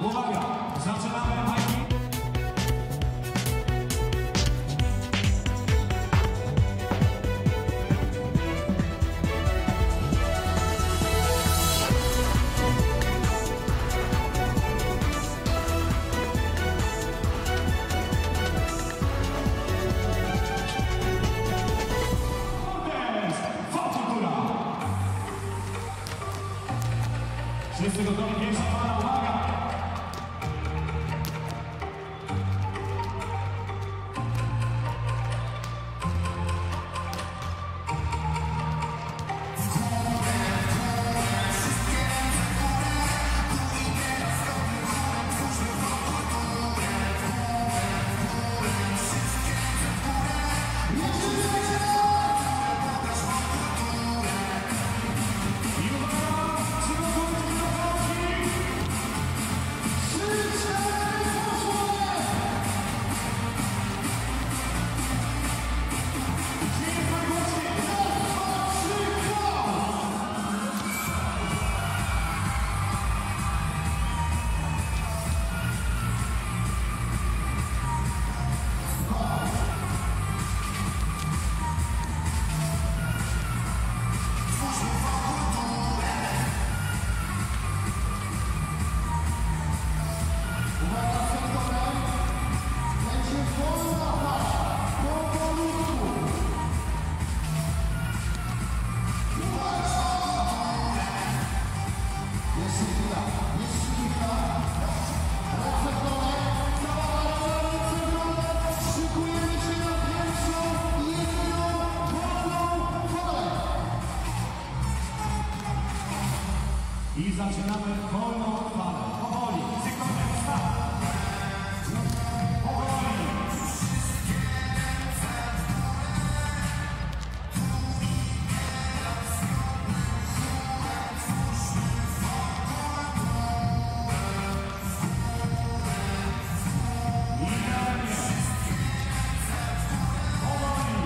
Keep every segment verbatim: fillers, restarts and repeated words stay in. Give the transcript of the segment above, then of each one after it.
Uwaga, zaczynamy majki. Wszyscy gotowi, pierwsza fala, uwaga! I zaczynamy wolną falę. Powoli, cyklem start. Powoli. Idealnie. Powoli.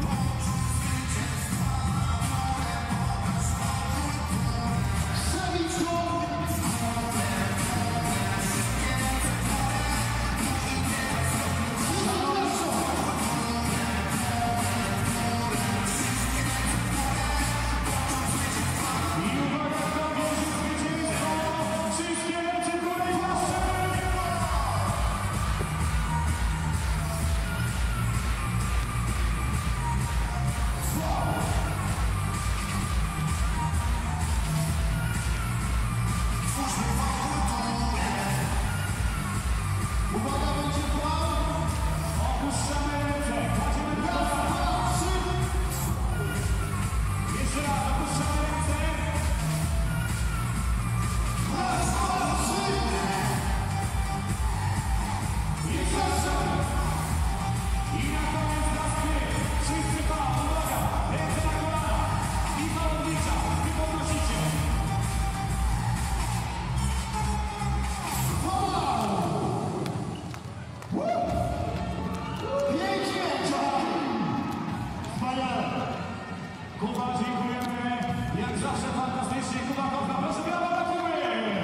Kuba, dziękujemy. Jak zawsze fantastycznie. Kuba, Kuba, proszę brawa dla Kuby.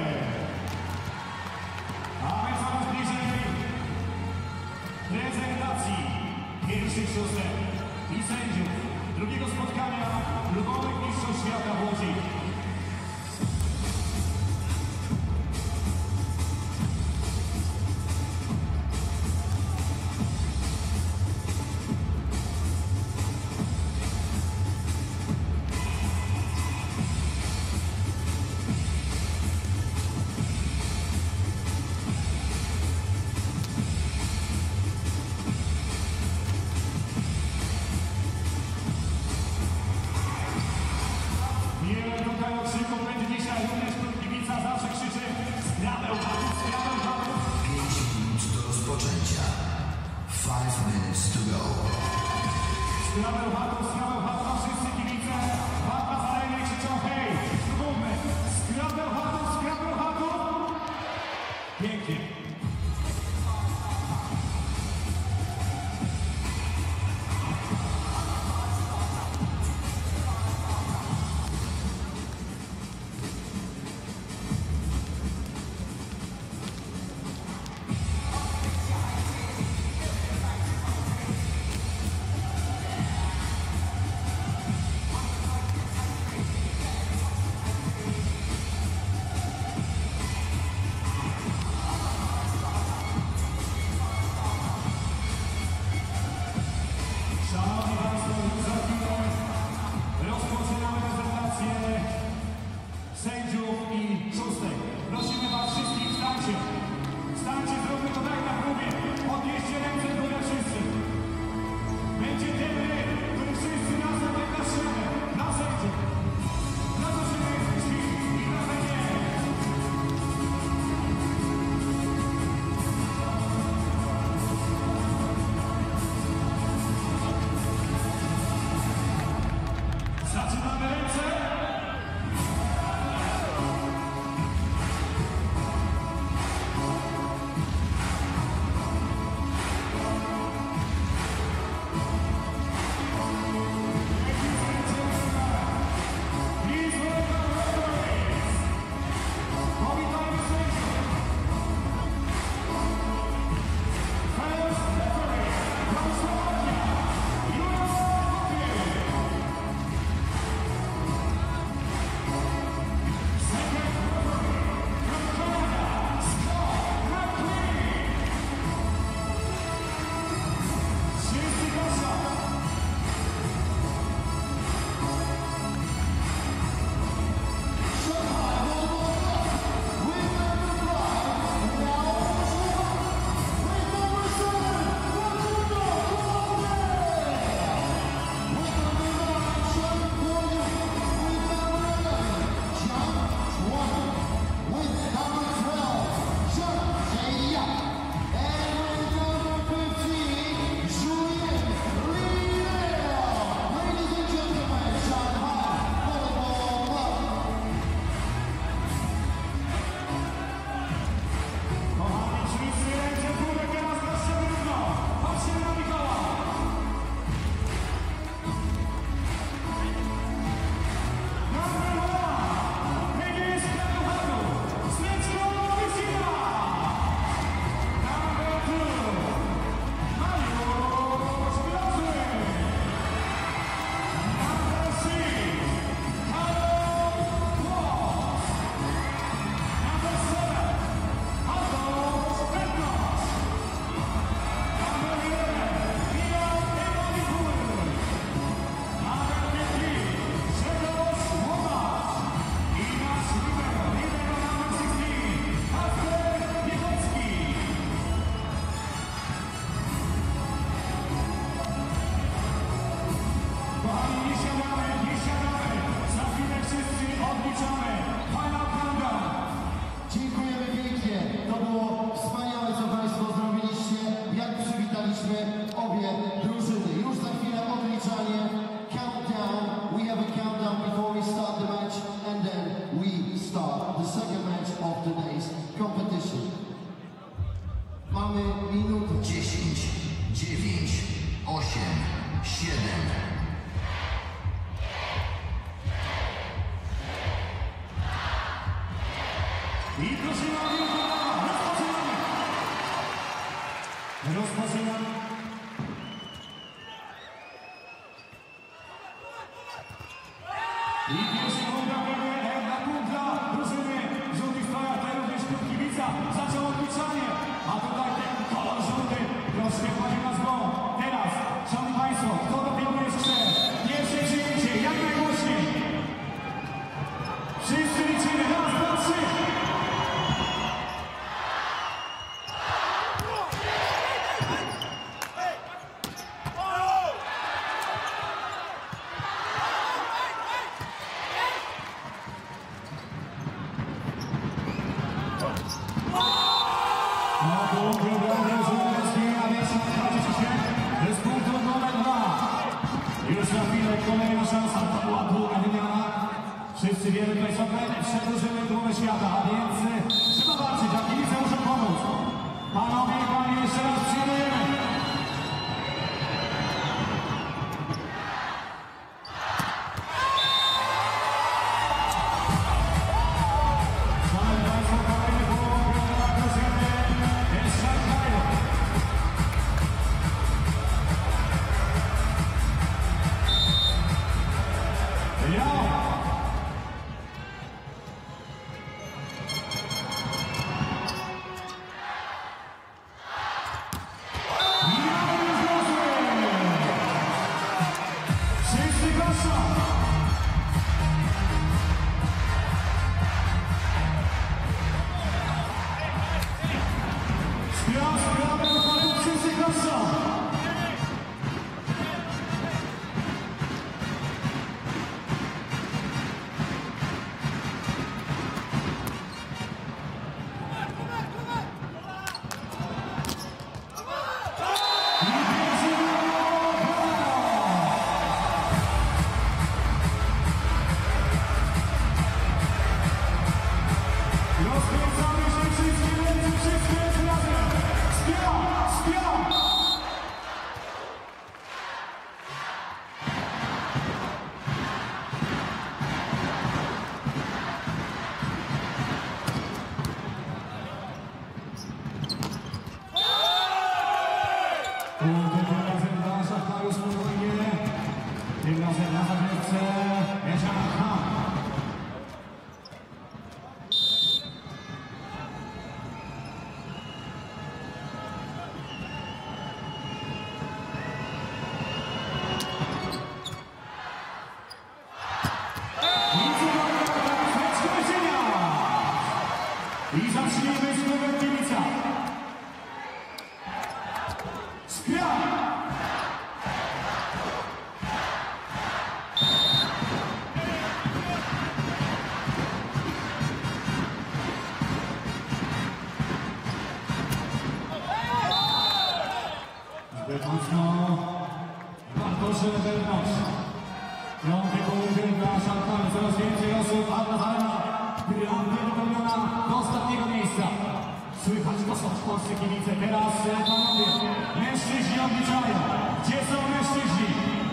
A my coraz bliżej prezentacji pierwszych szóstek i sędziów drugiego spotkania klubowych mistrzostw świata w Łodzi. Tutaj okrzyków będzie dzisiaj również kibica zawsze krzyczy Skra, Bełchatów, Skra, Bełchatów. pięć minut do rozpoczęcia. five minutes to go. Skra, Bełchatów, Skra, Bełchatów, a wszyscy kibice walka z areny krzyczą hej, spróbujmy. Skra, Bełchatów, Skra, Bełchatów. Pięknie. match of today's competition. Mamy minut dziesięć, dziewięć, osiem, siedem. I prosimy o rozpoczynamy! Rozpoczynamy! I pierwszy punkt dla drużyny żółtych strojach, tutaj również klub kibica zaczął odliczanie, a tutaj ten kolor żółty troszkę wchodzi na złą. Teraz, szanowni państwo, kto dopilnuje jeszcze pierwsze przyjęcie, jak najgłośniej. Wszyscy liczymy, raz, dwa, trzy. Kolejna szansa, to była długa wymiana. Wszyscy wiemy, tutaj są najlepsze drużyny drużyny świata, a więc trzeba walczyć, a kibice muszą pomóc. Panowie i panie, jeszcze raz przyjmujemy. Szanowni państwo, kolejny połowę dla drużyny jest Shanghai. Tym razem na zagrywce Bełchatów. I zaczniemy z klubem kibica. Skra! Zbyt mocno Bartosze wewnątrz. Piąty punkt dla Shanghai. Coraz więcej osób, a ta arena grande wypełniona do ostatniego miejsca. Słychać to są w Polsce kibice. Teraz panowie, mężczyźni odliczają. Gdzie są mężczyźni?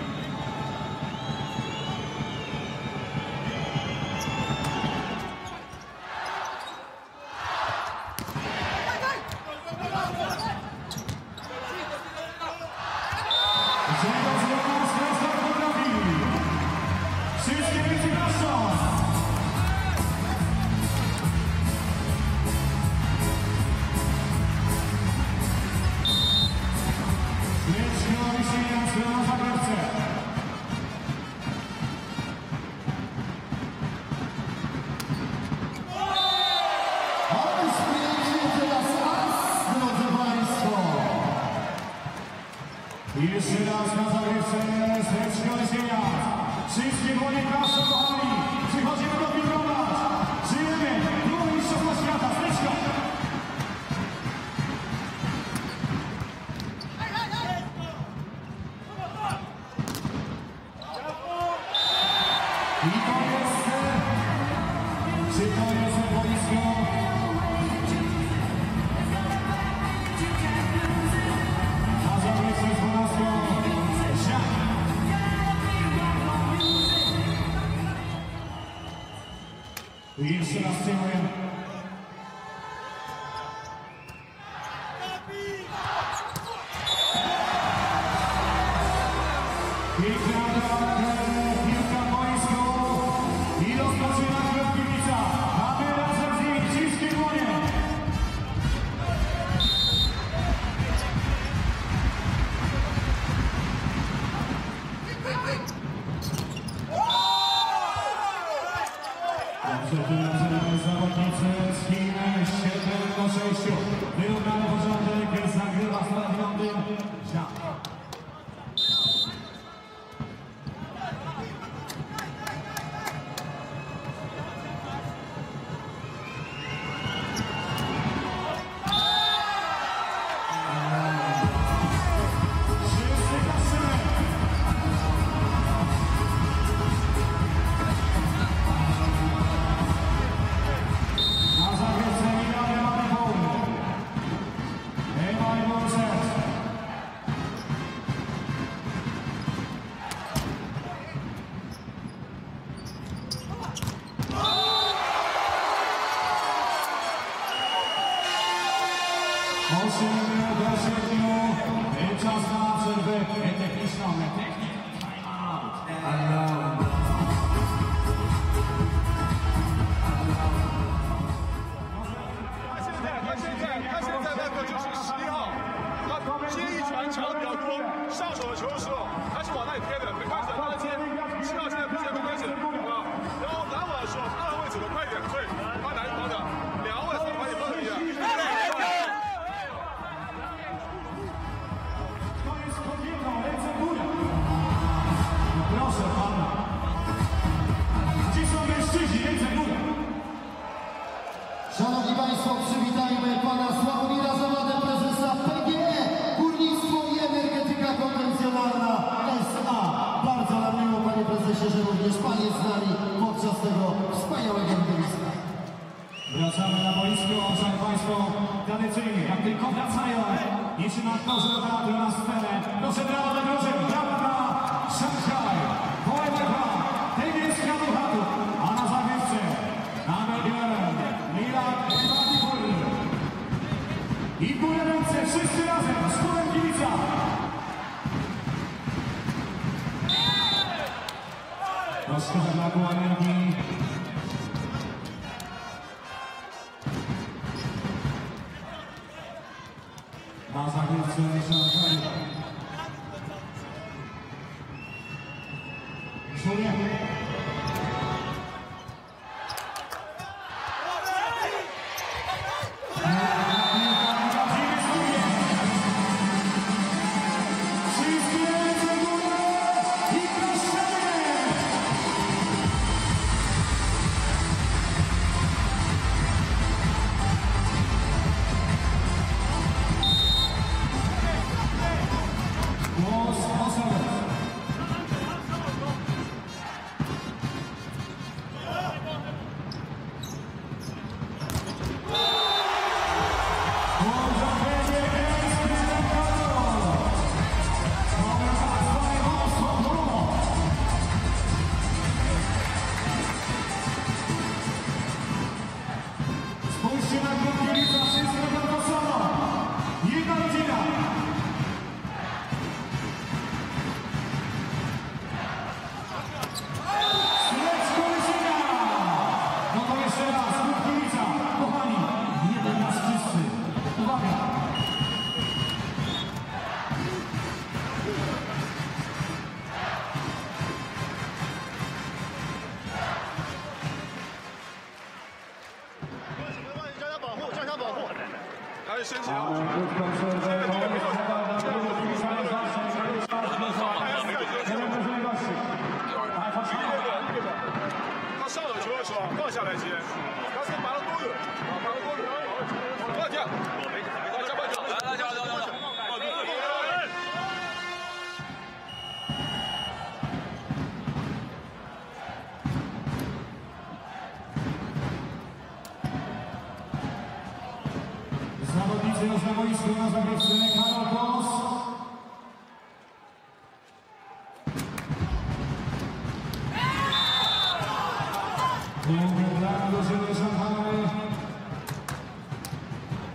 Wszystkie wielcy proszą! Leczko Wisieniacko na zagrywce. Ale spięcie teraz as, drodzy państwo. Jeszcze raz na zagrywce Leczko Wisieniacko. Wszystkie dłonie proszą, kochani. Przychodzimy do pilnować. Żyjemy. Drugi mistrzostwo świata. Leczko. I to jest... Czy to jest boisko Jeszcze raz przyjmuję. Piękna piłka w boisku i rozpoczyna grę w Gliwicach. A my razem z nimi śliskie dłonie. Przepraszamy zawodnicy z Chin siedem do sześciu. Wyrównany porządek zagrywa w stadionie Shanghai. osiem do siedmiu. Czas na przerwę techniczną. Technika time out. Proszę pana. Gdzie są mężczyźni? Ręce w górę. Szanowni Państwo, przywitajmy pana Sławomira Zawadę, prezesa P G E, Górnictwo i Energetyka Konwencjonalna S A. Bardzo nam miło, panie prezesie, że również pan jest z nami podczas tego wspaniałego widowiska. Wracamy na boisko, szanowni Państwo, tradycyjnie, jak tylko wracają, niczym aktorzy teatru na scenę. Proszę brawa dla grożek, brawa dla Shanghai, Volleyball, P G E Skra Bełchatów, a na zawieszce, na Bełchatów, i w górę ręce, wszyscy razem, z Skórem Gliwica. Troszkę zabrakło energii. Na zawieszce Shanghai. Czuje. Spójrzcie na klub Gliwica, wszystko to samo. Jedna rodzina. Słeczko Łyżyna. No to jeszcze raz, klub Gliwica. Kochani, jeden raz wszyscy. Uwaga. Mamy krótką przerwę. Zawodnicy już na boisku, na zagrywce Karol Kos. Gratuluję.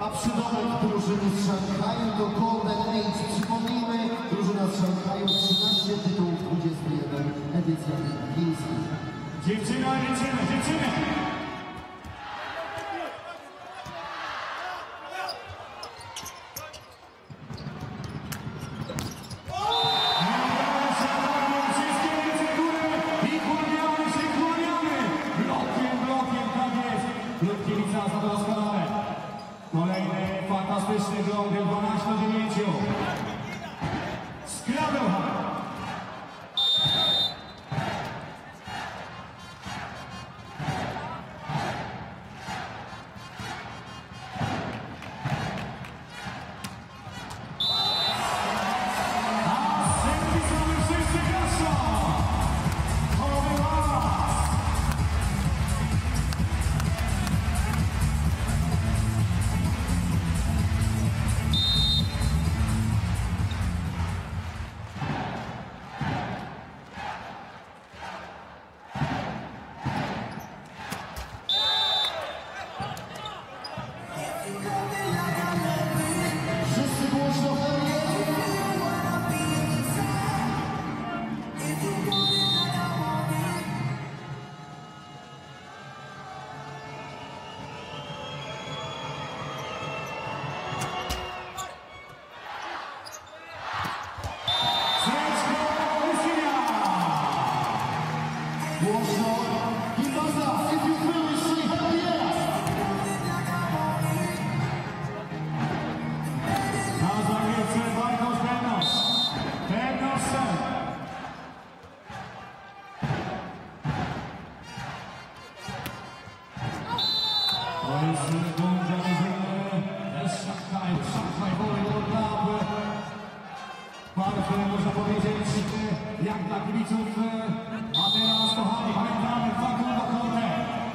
a przydomek drużyny z Szanghaju to Golden Age. Przypomnijmy, drużyna z Szanghaju trzynaście tytułów, dwadzieścia jeden edycja chińskich. Dziewczyny, dziewczyny, dziewczyny! Kolejny fantastyczny blok, dwanaście do dziewięciu. Skra Bełchatów. A sędzi są wszyscy gaszą. To jest druga drużyna z Shanghai, Shanghai Volleyball. Bardzo można powiedzieć, jak dla kibiców. A teraz, kochani, pamiętamy, faką do kątę.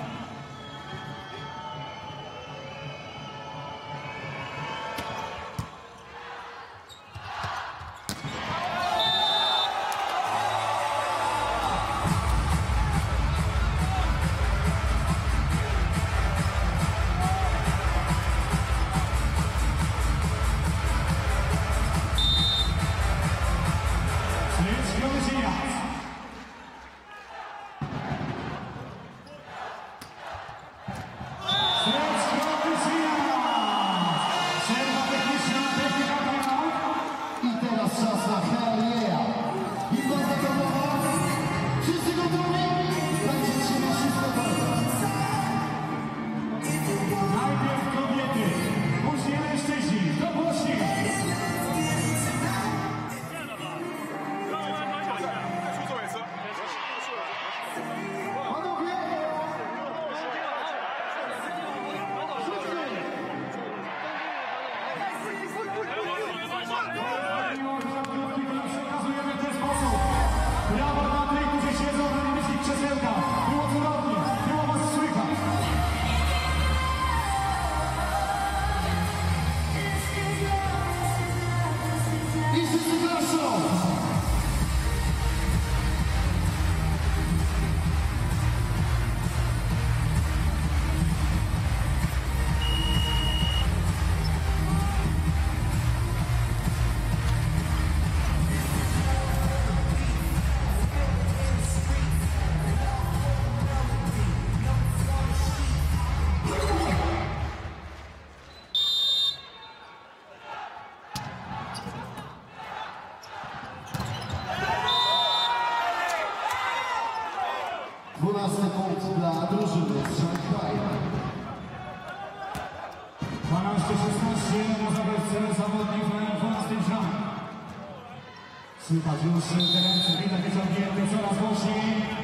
dwunasty punkt dla drużyny z Shanghai. dwanaście szesnaście na zabawce zawodnik na dwunastym rzędzie. Słychać już te ręce, widać wyciągnięte coraz głośniej.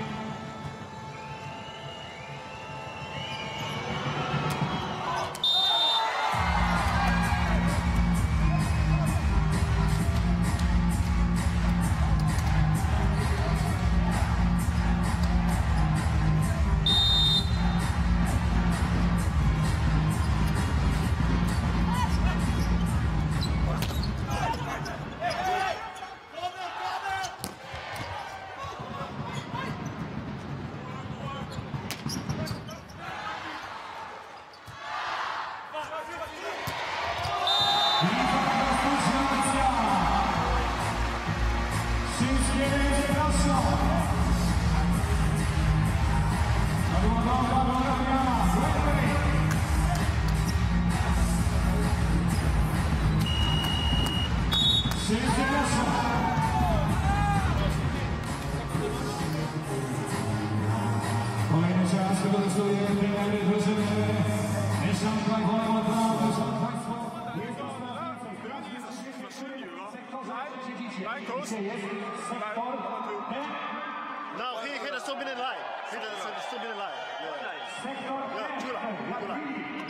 Gdzie jest sektor? No, he hit a still been in line. He did a still been in line. Yeah. Sektor Yeah, two line, two line.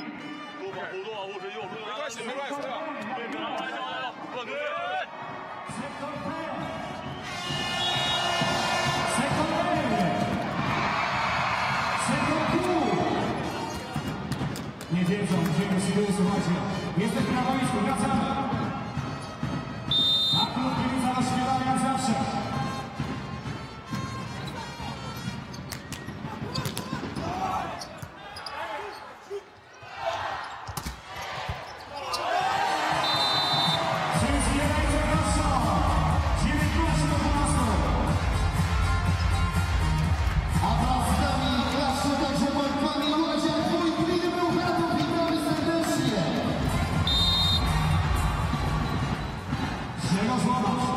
没关系，没关系，对吧？ Sektor B. Sektor B. Sektor Q. Nie wiedzą, gdzie musimy słuchajcie. Jesteśmy na boisku, wracamy. A klub kibica rozśpiewa jak zawsze. A wraz z nami klaszcze także Markami Łodziak, mój gminy Bełchatów, witamy serdecznie. Czego złamać?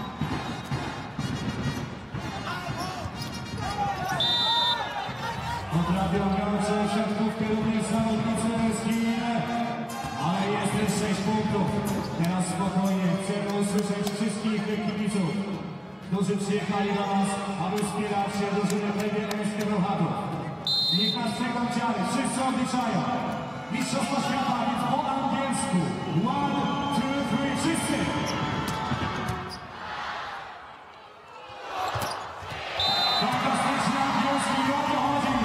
Potrafią grać siatkówkę również zawodnicy z Chin, ale jest też sześć punktów. Teraz spokojnie chcemy usłyszeć wszystkich kibiców, którzy przyjechali do nas, aby wspierać drużynę P G E z Bełchatów. Niech nas przekończymy, wszyscy odliczają. Mistrzostwo świata, więc po angielsku. One, two, three, wszyscy! Fantastycznie angielski, o to chodzi!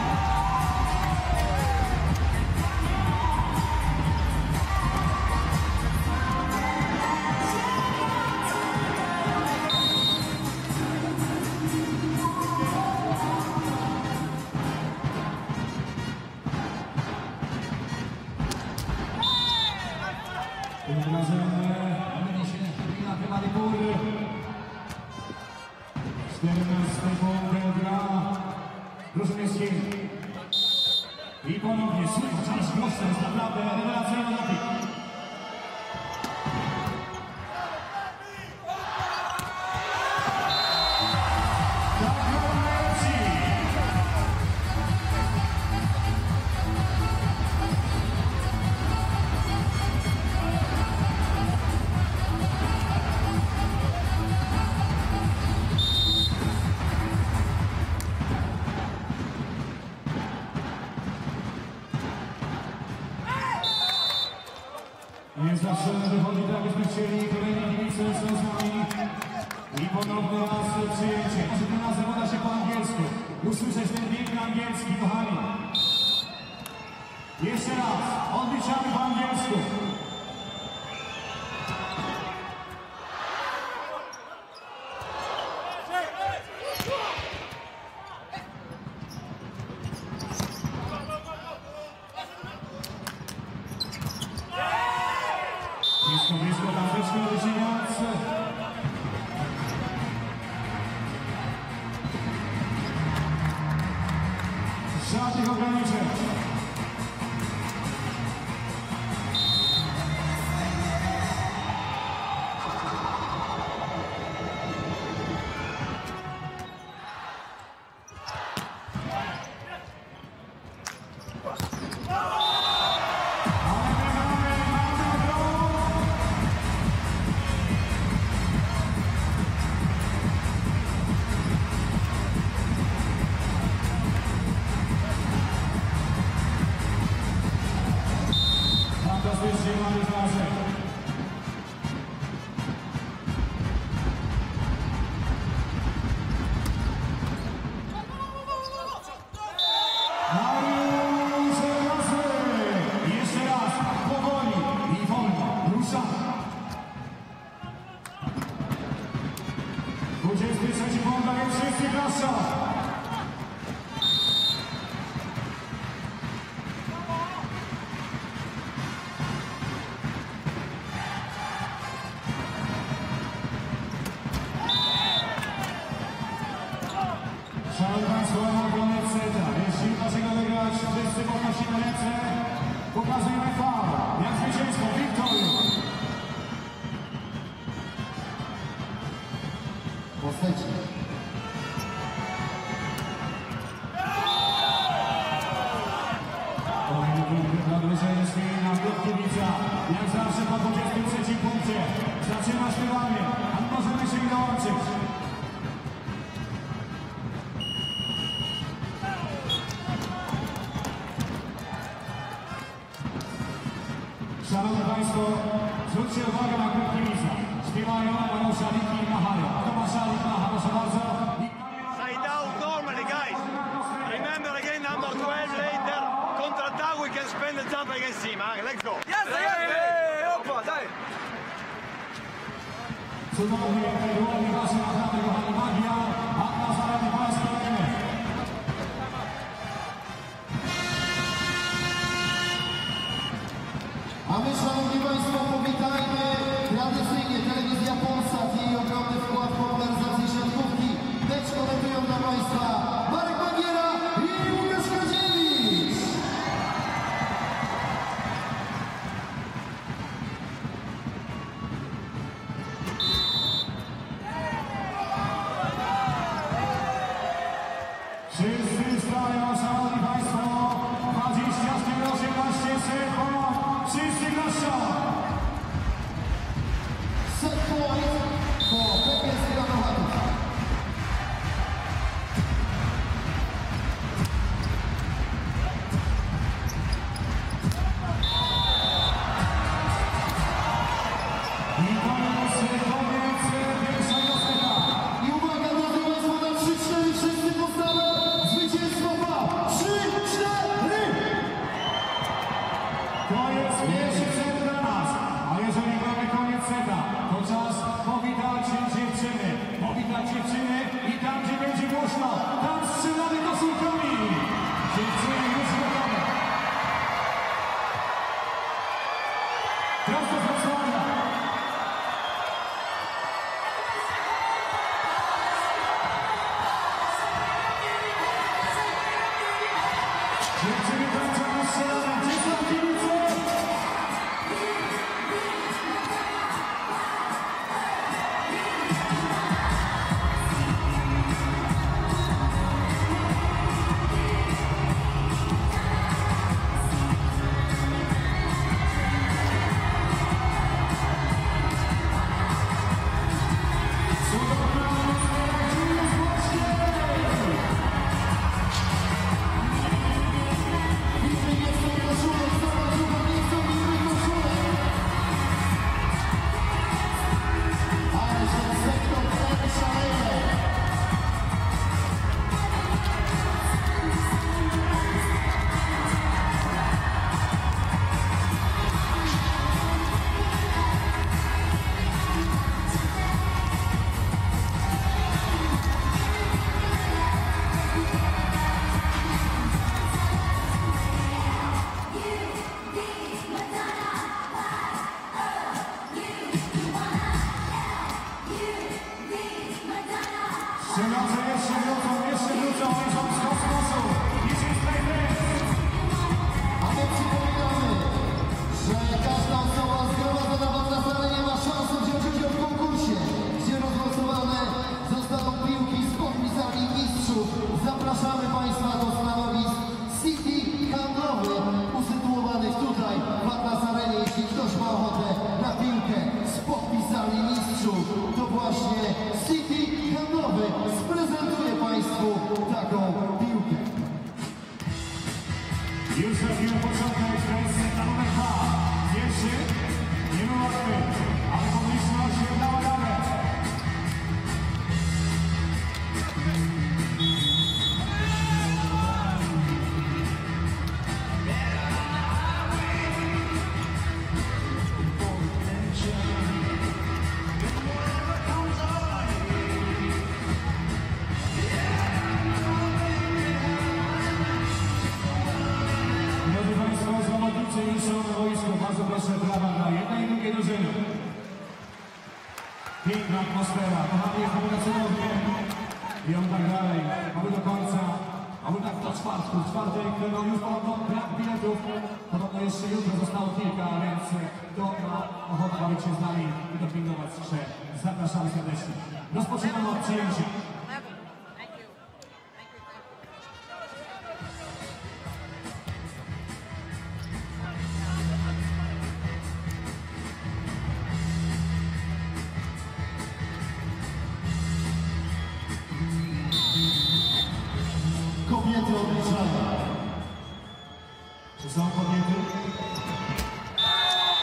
Tym razem będzie się chwila chyba góry. czternasty punkt gra drużyny z Chin. I ponownie słychać aż głośno, jest naprawdę rewelacyjny napik. Nie zawsze wychodzi tak, byśmy chcieli, kolejni kibice są z nami. I ponowny raz przyjęcie. Może tym razem uda się po angielsku. Usłyszeć ten piękny angielski, kochani. Jeszcze raz, odliczamy po angielsku. Blisko, blisko, tam troszkę wycinając. Żadnych ograniczeń. Fantastycznie mamy wrażenie. Mariusz Rasy! Jeszcze raz, powoli i wolno, ruszamy. dwudziesty trzeci punkt, a więc wszyscy klaszczą. Szanowni Państwo, na koniec seta. Jeśli dlaczego wygrać, wszyscy podnosimy ręce, pokazujemy faul. Jak zwycięstwo, wiktorię. Postęci. Kolejny punkt dla drużyny z Chin, na klub kibica. Jak zawsze po dwudziestym trzecim punkcie zaczyna śpiewanie. możemy się im dołączyć. Szanowni Państwo, zwróćcie uwagę na krótki lisa. Śpiewają, mają szaliki i machają. Kto ma szalik, macha, proszę bardzo. Side out normally, guys. Remember again, number twelve later. Contra attack, we can spend the jump against him. Huh? Let's go. Yes, yes, opa, daj. Cudownie, dłonie wasze naprawdę, kochani, magia. A na zarady Państwa wiemy. A my, szanowni Państwo, powitajmy tradycyjnie telewizja Polsat i jej ogromny wkład w popularyzację siatkówki. Mecz komentują dla Państwa Marek Bagiera i Łukasz Kaziewicz. Wszyscy stają, szanowni Państwo. dwadzieścia cztery osiemnaście sekund. Wszyscy proszą. Set point for P G E Skra Bełchatów. I koniec, koniec pierwszego seta. I uwaga, drodzy Państwo, na trzy cztery wszyscy postawę. Zwycięstwo ma trzy cztery. Koniec pierwszy set dla nas. A jeżeli mamy koniec seta, to czas powitać dziewczyny. Powitać dziewczyny i tam, gdzie będzie głośno, tam strzelamy koszulkami. Dziewczyny już gotowe. Prosto z Wrocławia. Dziewczyny tańczą na strzelane. Gdzie są kibice? Strzelące jeszcze wrócą, jeszcze wrócą, oni są z kosmosu. This is my best. A my przypominamy, że każda osoba zgromadzona w atlasarenie ma szansę wziąć udział w konkursie, gdzie rozgłosowane zostaną piłki z podpisami mistrzów. Zapraszamy Państwa do stanowisk City handlowych usytuowanych tutaj w atlasarenie. Jeśli ktoś ma ochotę na piłkę z podpisami mistrzów, to właśnie City handlowy sprezentuje Państwu taką piłkę. Już za chwilę początek, to jest set na numer dwa. Pierwszy, nie był łatwy, ale publiczność się dała radę. Drodzy Państwo, zawodnicy już są na boisku. Bardzo proszę, brawa dla jednej i drugiej drużyny. Piękna atmosfera, kochani, jest naprawdę cudownie. I on tak dalej, aby do końca, aby tak do czwartku, w czwartek, którego już podobno brak biletów, podobno jeszcze jutro zostało kilka, więc kto ma ochotę bawić się z nami i dopingować się, zapraszamy serdecznie. Rozpoczynamy od przyjęcia.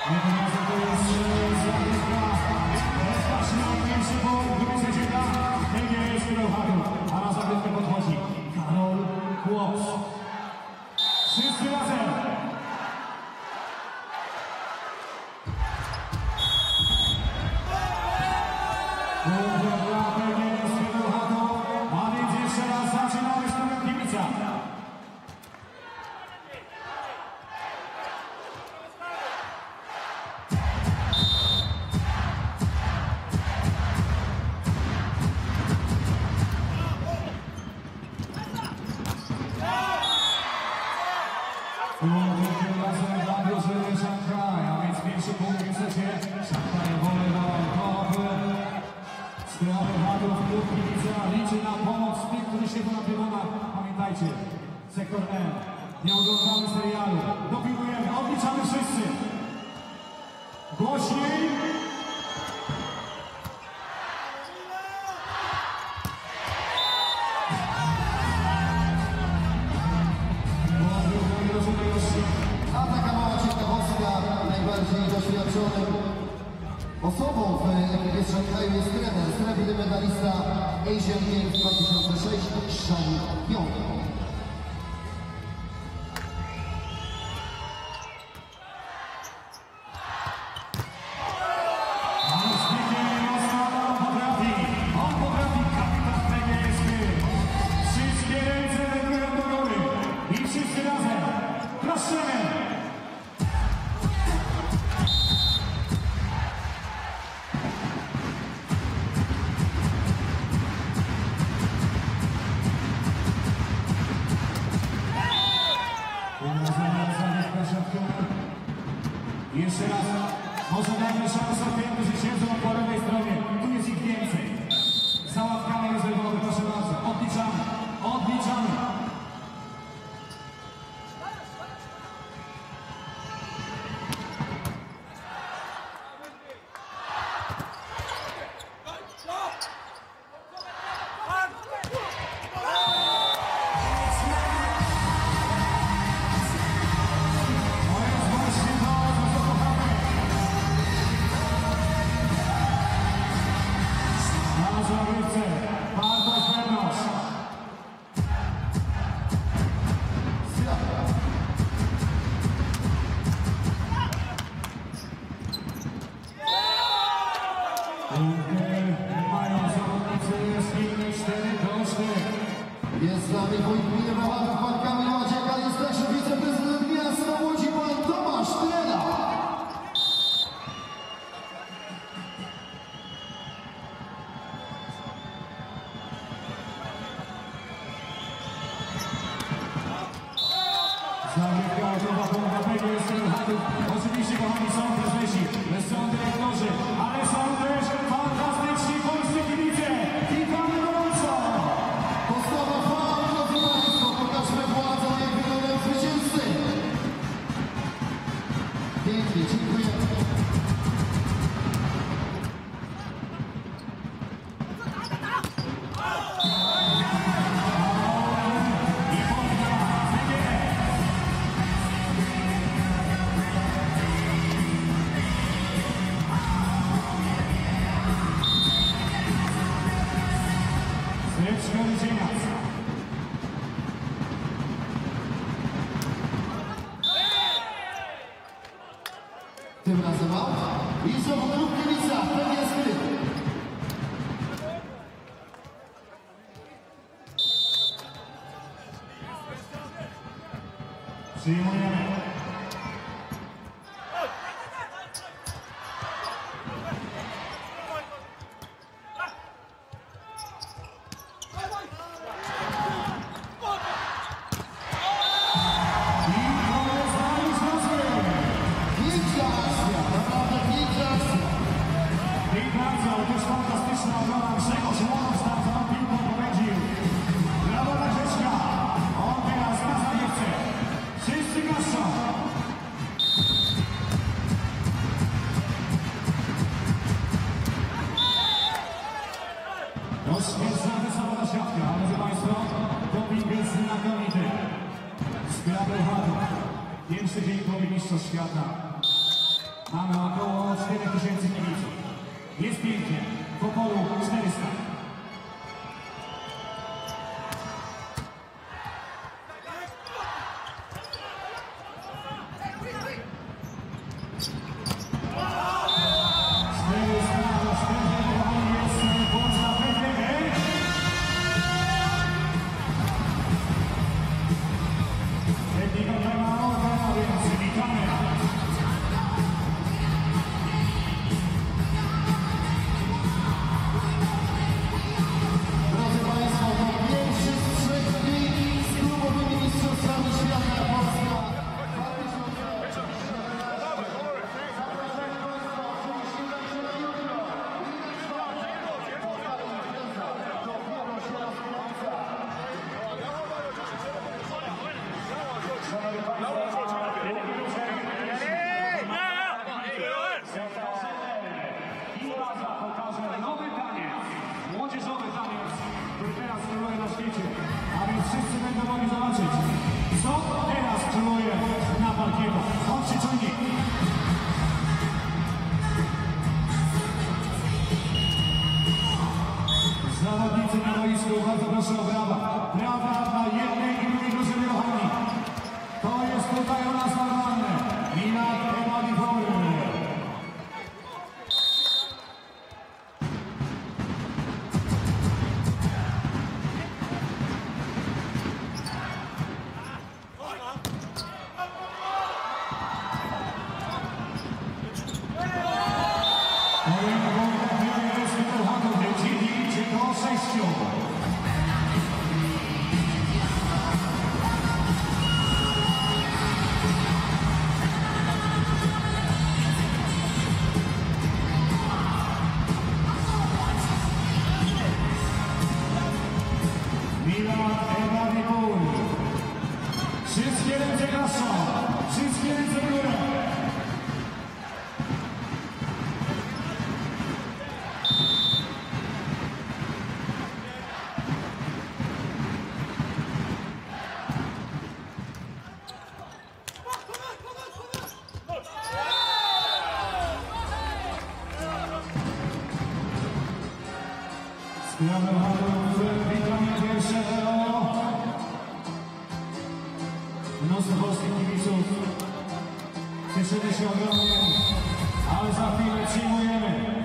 Natomiast to jest zagrywka. Rozpatrzmy największy punkt, który przecieka P G E z Bełchatów. A na zagrywkę podchodzi Karol Chłops. Wszyscy razem. Punkt dla P G E z Bełchatów. A więc jeszcze raz zaczynamy z tego kibica. Punkt razem dla drużyny Shanghai, a więc pierwszy punkt w secie Shanghai Volleyball. Skra Bełchatów, klub kibica liczy na pomoc tych, którzy siedzą na trybunach. Pamiętajcie, sektor M. Nie oglądamy serialu. Dopilnujemy, odliczamy wszyscy. Głośniej. A taka mała ciekawostka, najbardziej doświadczonym osobą w ekipie z Szanghaju jest trener, srebrny medalista Asian Games dwa tysiące sześć, Shanghai. Jeszcze raz, może dajmy szansę tym, którzy siedzą po lewej stronie. Tu jest ich więcej. Załatwiamy rezerwowy, proszę bardzo. Odliczamy, odliczamy. Mają zawodnicy z firmy cztery do czterech. Jest z nami wójt gminy Bełchatów, pan Kamil Ładziak, ale jest także wiceprezydent miasta Łodzi, pan Tomasz Trela. Zagrywka gotowa, połowa P G E z Bełchatów. Oczywiście, kochani, są prezesi, są dyrektorzy, ale są też fantastyczni polscy kibice. Witamy gorąco! Postawa fala, drodzy państwo, pokażmy władzę, jak wyglądają zwycięzcy. Pięknie, dziękujemy. Tym razem out. I znowu klub kibica, P G E Skry. Przyjmujemy. Fantastyczna obrona Grzegorz Łomów tam za piłką prowadził. Brawo dla Grzeczka. On teraz na zagrywce. Wszyscy gaszczą. Rozśmieszna wysoka siatka, drodzy Państwo. Doping jest znakomity. Skra Bełchatów. Pierwszy dzień po Mistrzostw Świata. Mamy około cztery tysiące kibiców. Jest pięknie. W Opolu czterysta. Zawodnicy na boisku, bardzo proszę o brawa. Brawa dla jednej i drugiej drużyny kochani. To jest tutaj u nas normalne. Minat Volleyball. Wszystkie ręce proszą, wszystkie ręce w górę. Skra Bełchatów, witamy pierwszego. Mnóstwo polskich kibiców. Cieszymy się ogromnie, ale za chwilę przyjmujemy.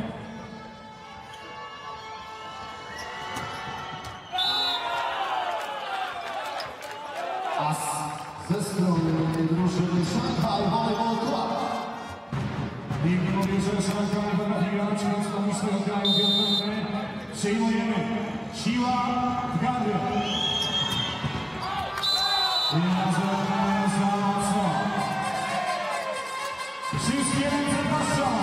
As ze strony drużyny Shanghai Volleyball Club. Pięknie mówił, że Shanghai potrafi grać, więc to mi swojego kraju wiodący. Przyjmujemy. Siła w gardle. Razem za mocno. Wszystkie ręce proszą.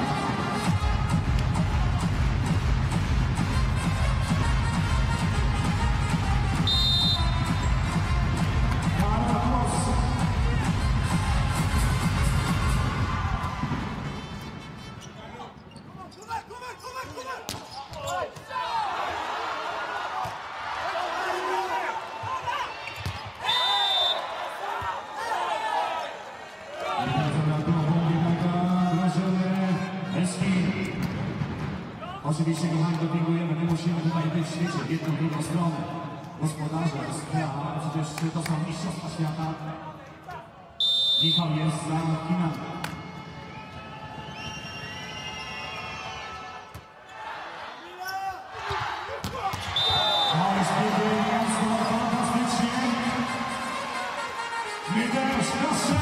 Oczywiście, kochani, dopingujemy, my musimy tutaj być w świecie, w jedną, drugą stronę. Gospodarze, Skra, przecież to są mistrzostwa świata. Michał jest za Chinami. Ale spiegnie jasno, fantastycznie. My też, proszę.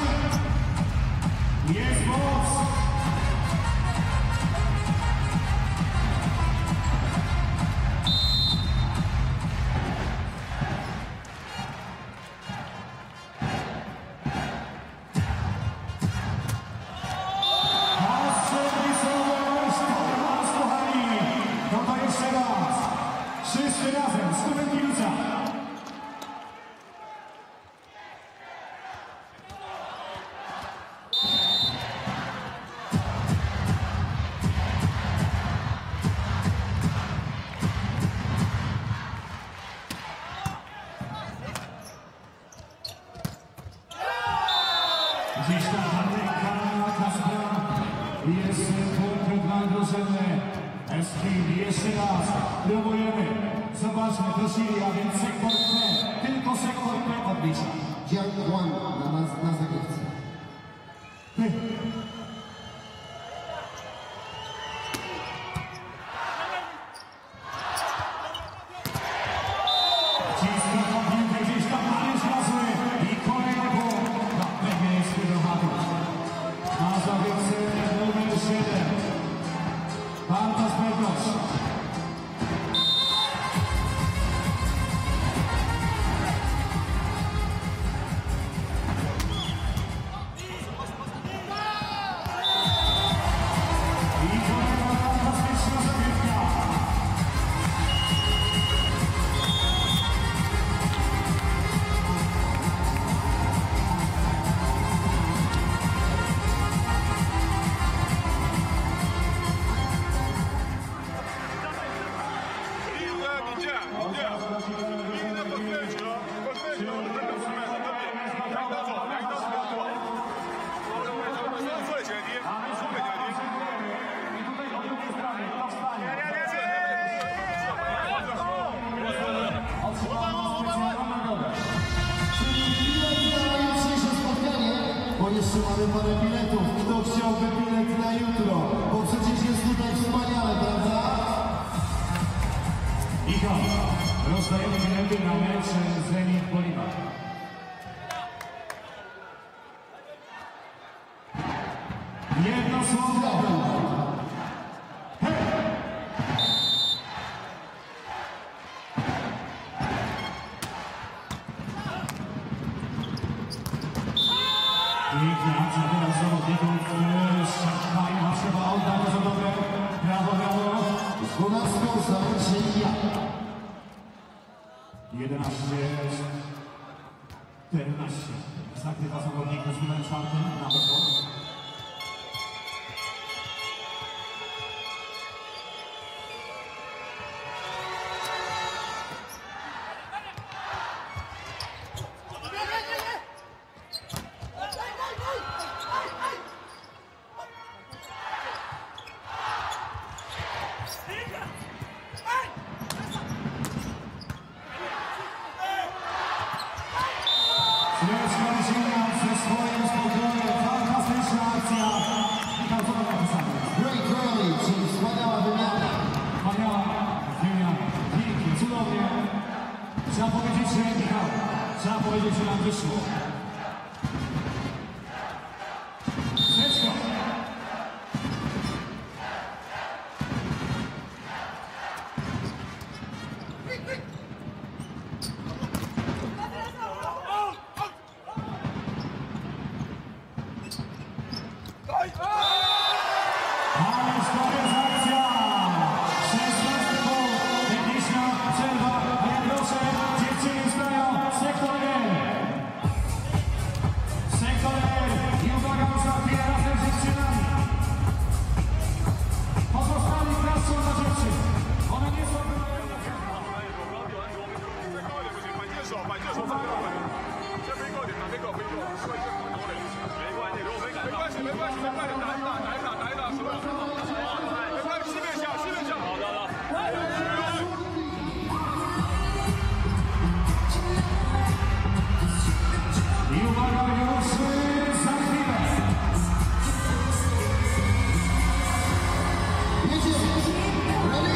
Jest moc. Wszyscy razem, student kibica. Gdzieś tam ręka na Skra. Jest punkt dla drużyny S K. Jeszcze raz próbujemy. Zobaczmy, prosili, a więc sektor P. Tylko sektor P odlicza. Dział jeden na, na, na zagrywce. P. Ciska kopnięty gdzieś tam na niezrazły i kolejny punkt dla P G E z Bełchatów. Na zagrywce numer siedem. Bartosz Bełchatów. Jeszcze mamy parę biletów. Kto chciałby bilet na jutro? Bo przecież jest tutaj wspaniale, prawda? Michał, rozdajemy bilety na mecz z Zenit Volleyball. Jedno słowo. Piękna akcja teraz zawodników z Shanghai. Ma trzeba oddać za dobre. Brawo, brawo. dwunastką zależy ja. jedenaście czternaście. Zakrywa zawodników z numerem czwartym na boku. Ze swoim spokojem, fantastyczna akcja. Michał, co to napisane? Great rally, czyli wspaniała wymiana. Wspaniała wymiana. Pięknie, cudownie. Trzeba powiedzieć, że Michał, trzeba powiedzieć, że nam wyszło. Seczko. Ależ to jest akcja! szesnaście punktów, techniczna przerwa, a ja proszę, dziewczyny stają, sektor L. Sektor L i uwaga, ostatnia razem z dziewczynami. Pozostali pracują na dziewczyn. One nie są... I uwaga, już za chwilę. Jedziemy. Ready?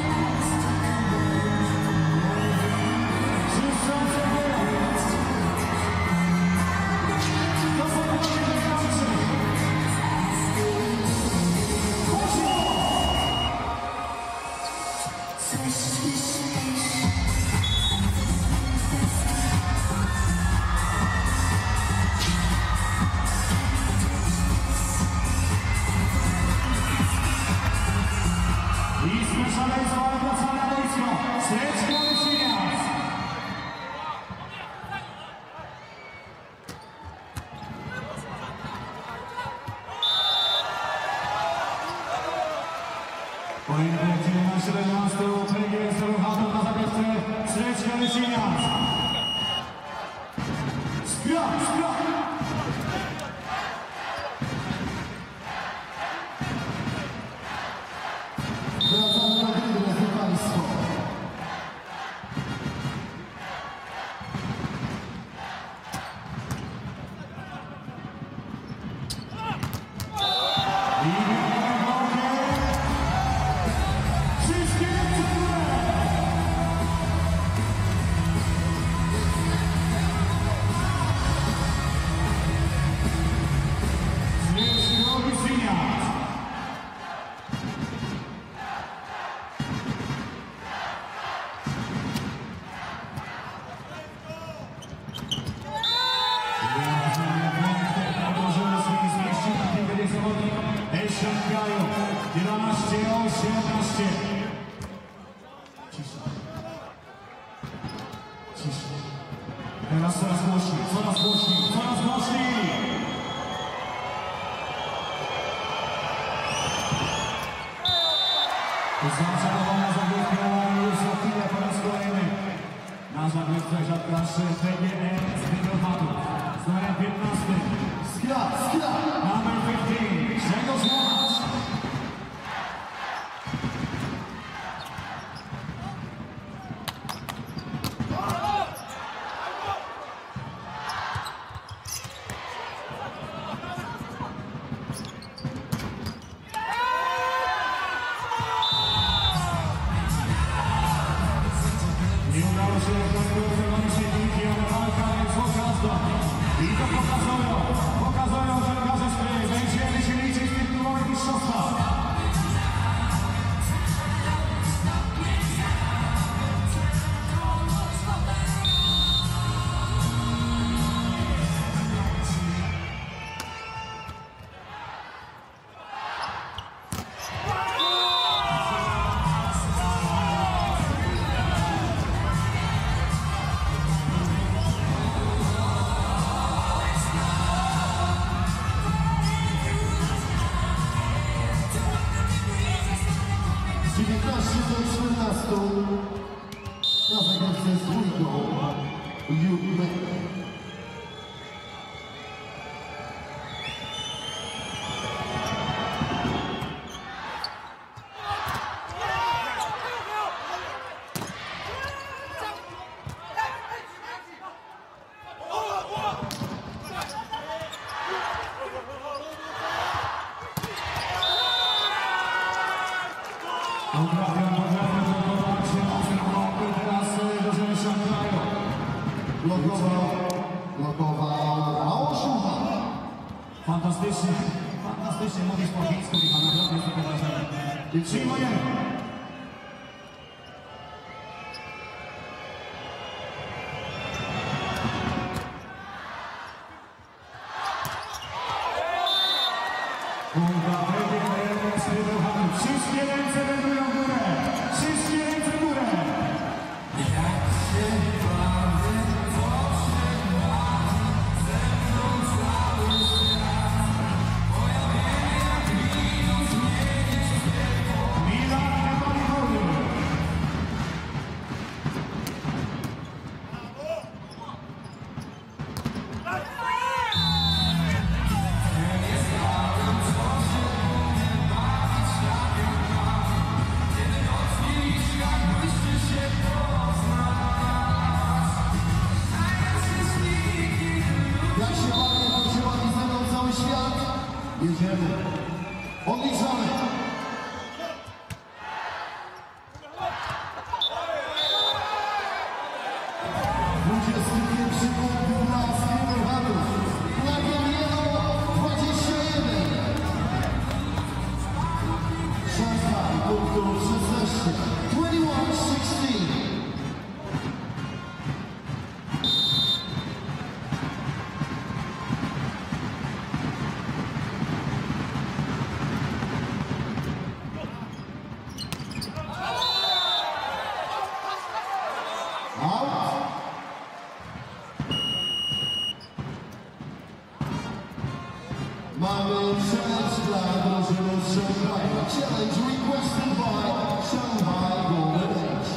Wszyscy obserwują. To podłożenie wystarczy. I szaleństwo, ale wraca na boisko. Sreczko Lyszynias. Pojedynek na siedemnaście P G E z Bełchatów na zagrywce Sreczko Lyszynias. Skra, skra. Shanghai. jedenaście osiemnaście. Cisza. Cisza. Teraz coraz głośniej, coraz głośniej, coraz głośniej. Zaczerwowana zagrywka już za chwilę po raz kolejny. Na zagrywce siatkarz P G E z Bełchatów. Z numerem piętnastym. Skra, Skra! Number piętnaście. Grzegorz Łomacz. Nie udało się rozwiązać się dzięki, ale walka jest okazna. I to pokazują, pokazują, że garzy Skry. Będziemy się liczyć w tym klubowym mistrzostwach. dziewiętnaście do czternastu. Na zagrywce z dwójką. F I V B. Potrafią, potrafią blokować mocno bloku. Teraz drużyny Shanghai. Blokował, blokował Ałoszucha. Fantastycznie, fantastycznie mówisz po chińsku, Michał, naprawdę jest to wrażenie. Przyjmujemy. Punta P G E z Bełchatów. Wszystkie ręce wędrują w górę. Wszystkie ręce w górę. Milan Volleyball. Jak się bawię, to się bawi ze mną cały świat. Jedziemy. Odliczamy. dwudziesty pierwszy punkt dla Bełchatów. Flagiem jedną dwadzieścia jeden. Shanghai punktów szesnaście. dwadzieścia jeden szesnaście. Out. Mamy challenge dla drużyny z Shanghai. Challenge requested by Shanghai Golden Age.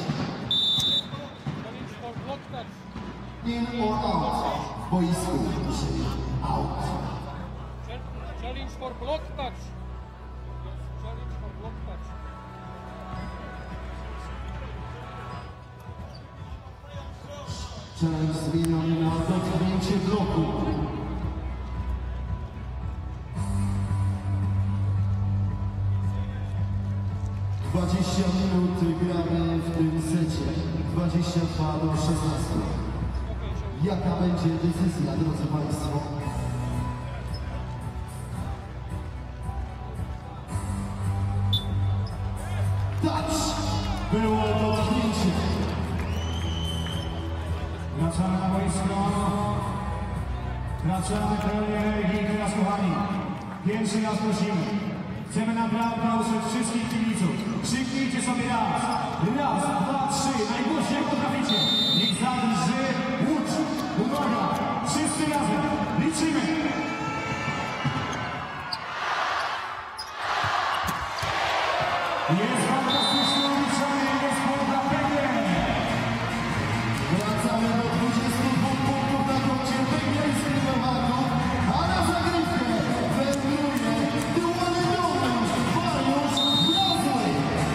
In or out? W boisku, czyli out. Challenge for block touch. Challenge for block touch. Challenge zmieniony na dotknięcie bloku. dwadzieścia minut gramy w tym secie. dwadzieścia dwa do szesnastu. Jaka będzie decyzja, drodzy Państwo? Touch! Było dotknięcie. Wracamy na boisko. Wracamy pełnie i teraz kochani. Pierwszy raz prosimy. Chcemy naprawdę usłyszeć wszystkich kibiców. Krzyknijcie sobie raz. Raz, dwa, trzy. Najgłośniej jak potraficie. Niech zadrży Łódź. Uwaga. Wszyscy razem. Liczymy. Jest fantastyczny uliczony. Jest połowa P G E. Wracamy do dwudziestu dwóch punktów na koncie P G E z Bełchatów, a na zagrywkę wędruje tyłany Mariusz Wrozły.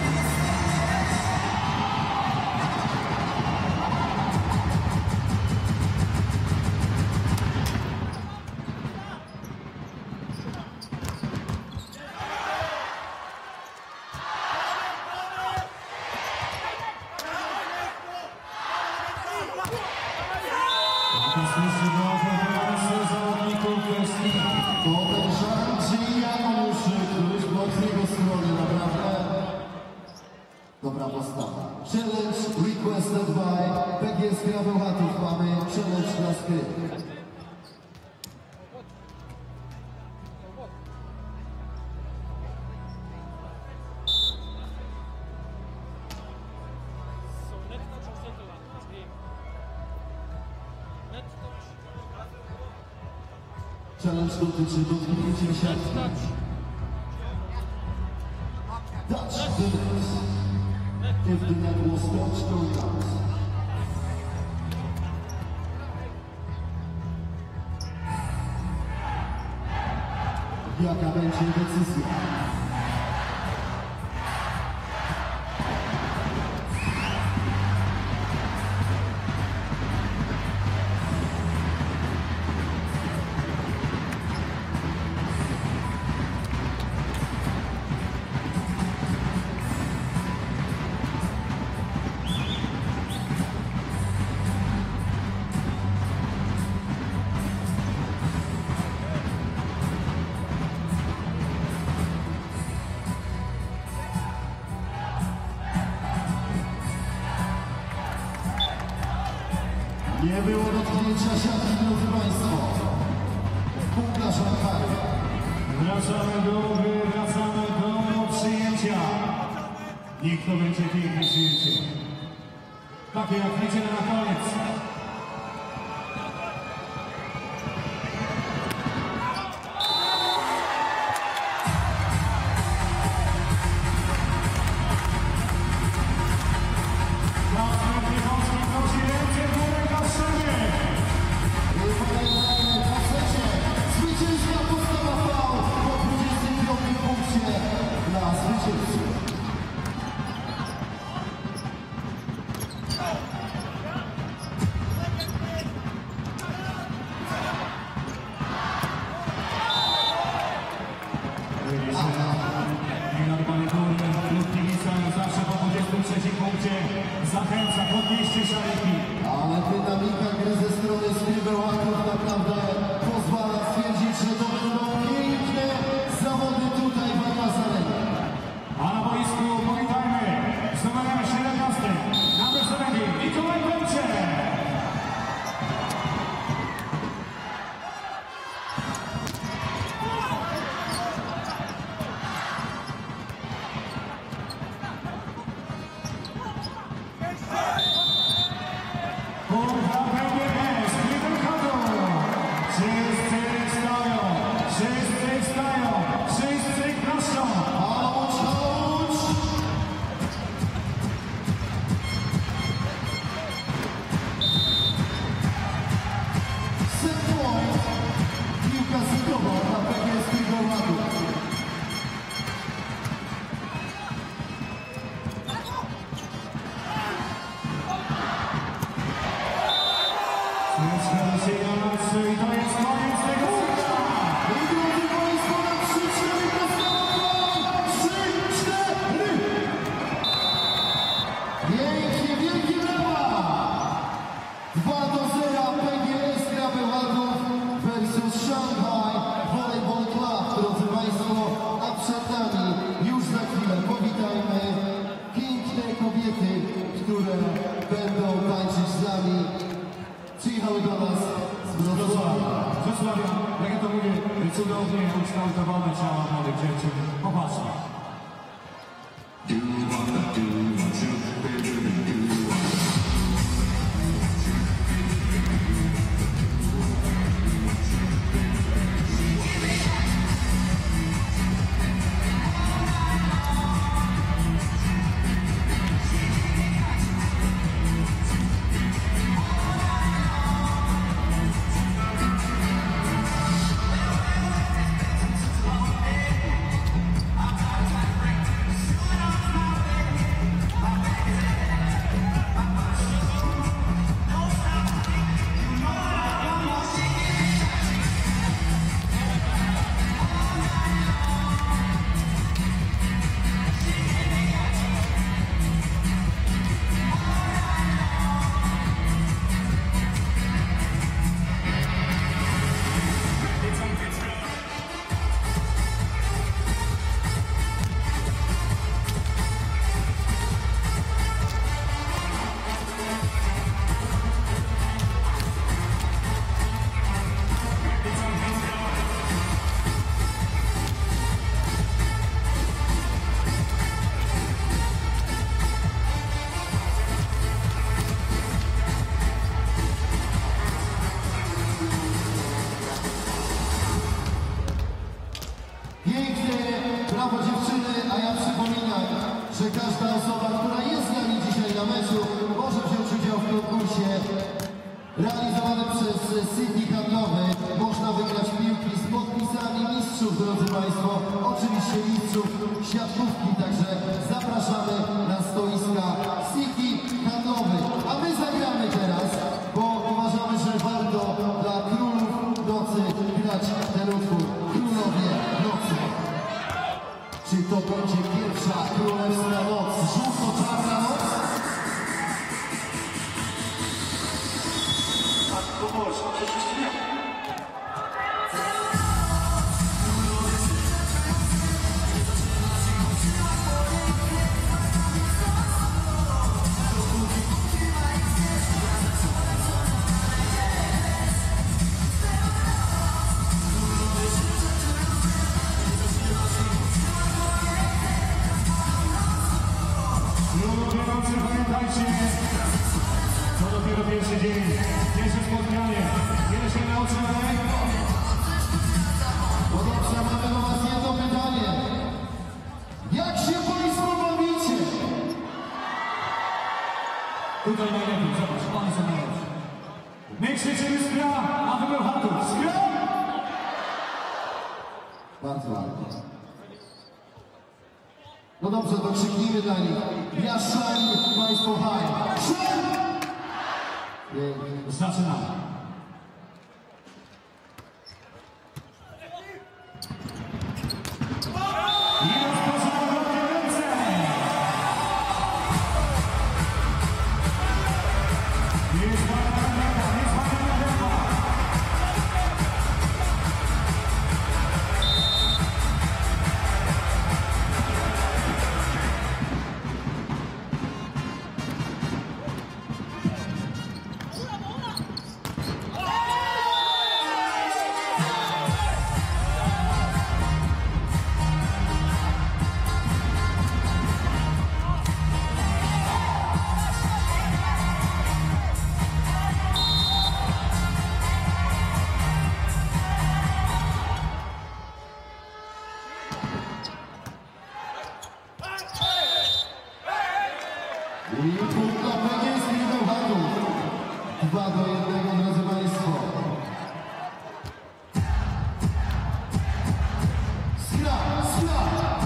Fantastyczny do zawodników Skra. Podejrzewam, czy Janusz, któryś bok z jego strony, naprawdę dobra postawa. Challenge requested by P G E Skra Bełchatów. Mamy challenge dla Skry. So net touch or center line? It's game. Net touch. Challenge dotyczy dotknięcia Net siatki. touch. Touch the net. If the net was touched or not. Jaka będzie decyzja? Nie było dotknięcia siatki, drodzy Państwo. Punkt dla Shanghai. Wracamy do gry, wracamy do przyjęcia. Niech to będzie piękne przyjęcie. Takie jak widzimy na koniec. Zwycięska postawa V po dwudziestym piątym punkcie dla zwycięzców. Zawsze po dwudziestym trzecim punkcie zachęca, podnieście szaliki. Ale dynamika gry ze strony Skry Bełchatów naprawdę pozwala stwierdzić, że to będą piękne zawody tutaj w Amazarenie. A na boisku powitajmy z numerem siedemnastym na Bełchatów Mikołaj Bełcze. Kurwa P G E z Bełchatów. Wszyscy stoją, wszyscy stoją, wszyscy proszą. Chodź, chodź! Set point. Piłka sekowa dla P G E Skry Bełchatów. Zresztą się Janocy i to jest koniec tego meczu. I drodzy Państwo, na trzy cztery postawa trzy cztery! Pięknie, wielkie brawa! dwa do zera P G E Skra Bełchatów versus Shanghai Volleyball Club. Drodzy Państwo, a przed nami już za chwilę powitajmy piękne kobiety, które będą tańczyć z nami. Przyjechały do nas z Wrocławia. Wrocławia, jak ja to mówię, cudownie ukształtowane ciała młodych dziewczyn. Popatrz, każda osoba, która jest z nami dzisiaj na meczu, może wziąć udział w konkursie realizowanym przez City handlowy. Można wygrać piłki z podpisami mistrzów, drodzy Państwo, oczywiście mistrzów siatkówki, także zapraszamy na stoiska City handlowy. A my zagramy teraz, bo uważamy, że warto dla królów nocy grać ten utwór. Królowie nocy. Czy to będzie pierwsza królewska noc, żółto-czarna noc? Pamiętajcie, to dopiero pierwszy dzień, pierwsze spotkanie, pierwsze nauczanie. No dobrze, mamy do Was jedno pytanie. Jak się Państwo bawicie? Tutaj najlepiej, zobacz, oni są najlepsi. My krzyczymy Skra, a wy Bełchatów. Skra! Bardzo ładnie. No dobrze, to krzyknijmy dla nich. Ja shine, Państwo high. Shine! Pięknie. Zaczynamy. I rozpoczynamy w ręce. Jest fajna lewa, jest fajna lewa. I punkt dla P G E z Bełchatów. Dwa do jednego, drodzy Państwo. Skra, skra!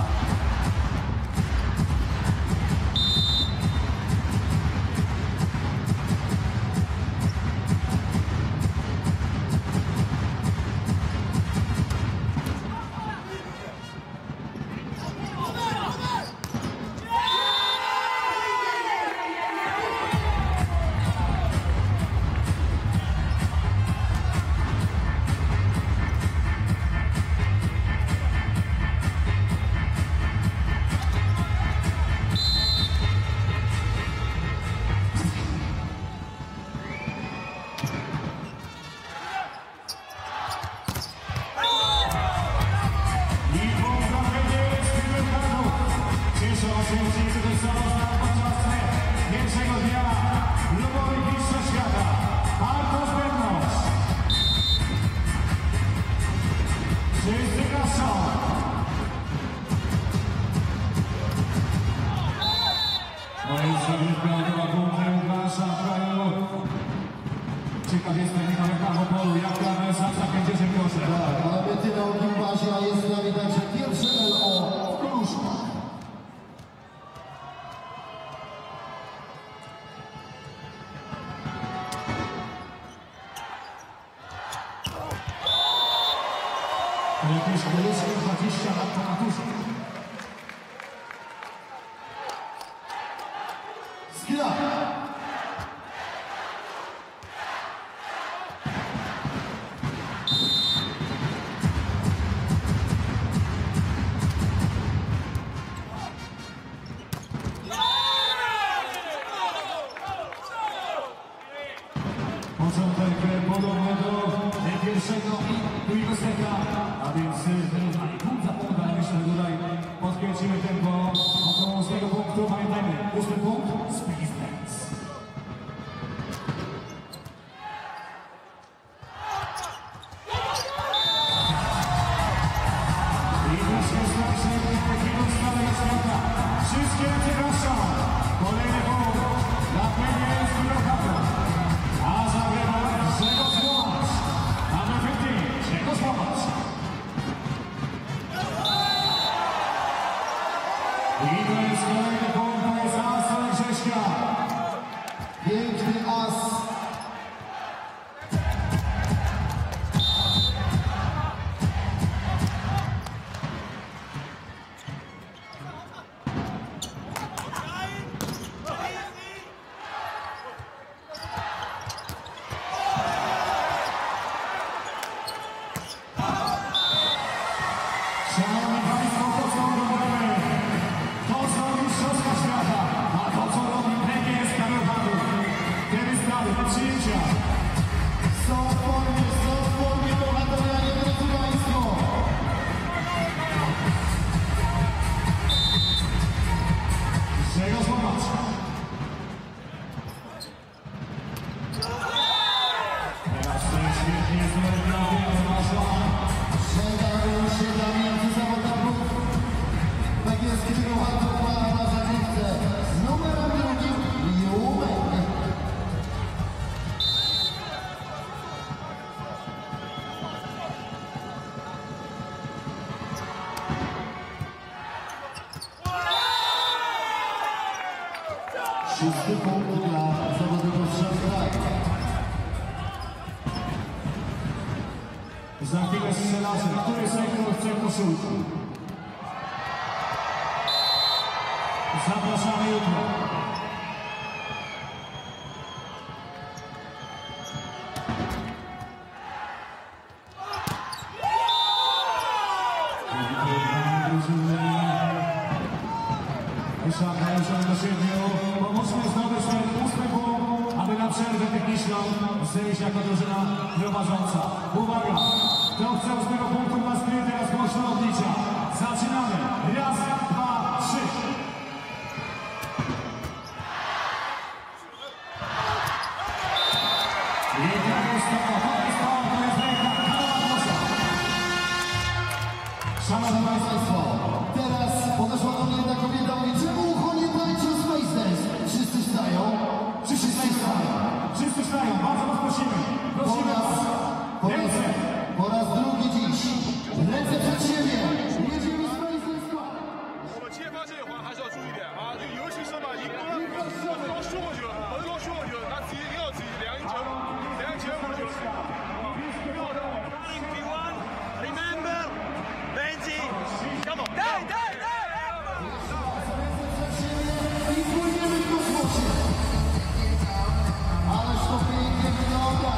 Pierwszego dnia lubowych mistrzostw świata. Bardzo pewność. Wszyscy klaszczą. No i zagrywka była punktem Łukasza kraju. Ciekaw jestem, Michał, jak na polu, jak ta sensacja będzie proszę. Tak, mamy tyle o gimbazie, a jest z nami także pierwszy L O w Koluszkach. Jakieś koleżki dwadzieścia lat po maturze. Skra! Początek podobny do pierwszego i drugiego seta, a więc wyrównanie punkt za punkt, ale myślę, że I to jest kolejny punkt za Asę Grześka. Piękny as. Szanowni Państwo, to są rowery, to są mistrzostwa świata, a to co robi P G E z Bełchatów, te wystawy, przyjęcia. Są w formie, są w formie bohaterowie, drodzy Państwo. Czego złamać? Teraz to jest świetnie zrobione, nasza. Przedają się dla między zawodników P G E z Bełchatów na zadziewce z numerem drugim Jumek. Szósty punkt dla zawodników z Shanghai. Za chwilę strzelacze, który sektor chce koszulki? Zapraszamy jutro. Szanghai do siedmiu. Pomóżmy zdobyć ten ósmy punkt, aby na przerwę techniczną zejść jako drużyna prowadząca. Uwaga! Kto chce ósmego punktu na skry, teraz głośno odlicza. Zaczynamy. Raz, dwa, trzy. I to jest to, to jest to, to jest ręka. Proszę. Szanowni Państwo, teraz podeszła do mnie jedna kobieta, mówi, czemu ucho nie tańczą Space Dance? Wszyscy wstają? Wszyscy stają. Wszyscy stają. Bardzo was prosimy. Po Prosimy raz, was. po raz, Ręce. po raz drugi dziś. Ręce przed siebie. Jedziemy Space Dance skład. 我们接发这一环还是要注意点啊，就尤其是嘛，一个我刚说过去了，我刚说过去了，那自己一定要自己量一球，量一球过去了。 Remember, Benji, come on, daj, daj, daj! Ręce przed siebie i płyniemy w kosmosie. Ależ to pięknie wygląda.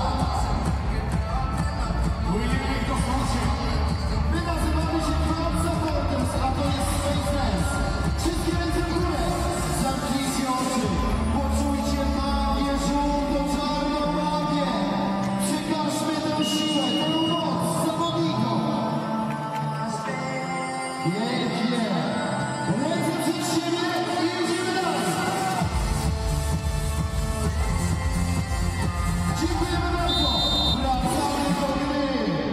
Płyniemy w kosmosie. My nazywamy się Club Supporters, a to jest Space Dance. Wszystkie ręce w górę. Zamknijcie oczy. Poczujcie magię, żółto-czarną magię. Przekażmy tę siłę, tę moc zawodnikom. Pięknie. Ręce przed siebie i jedziemy dalej. Dziękujemy bardzo. Wracamy do gry.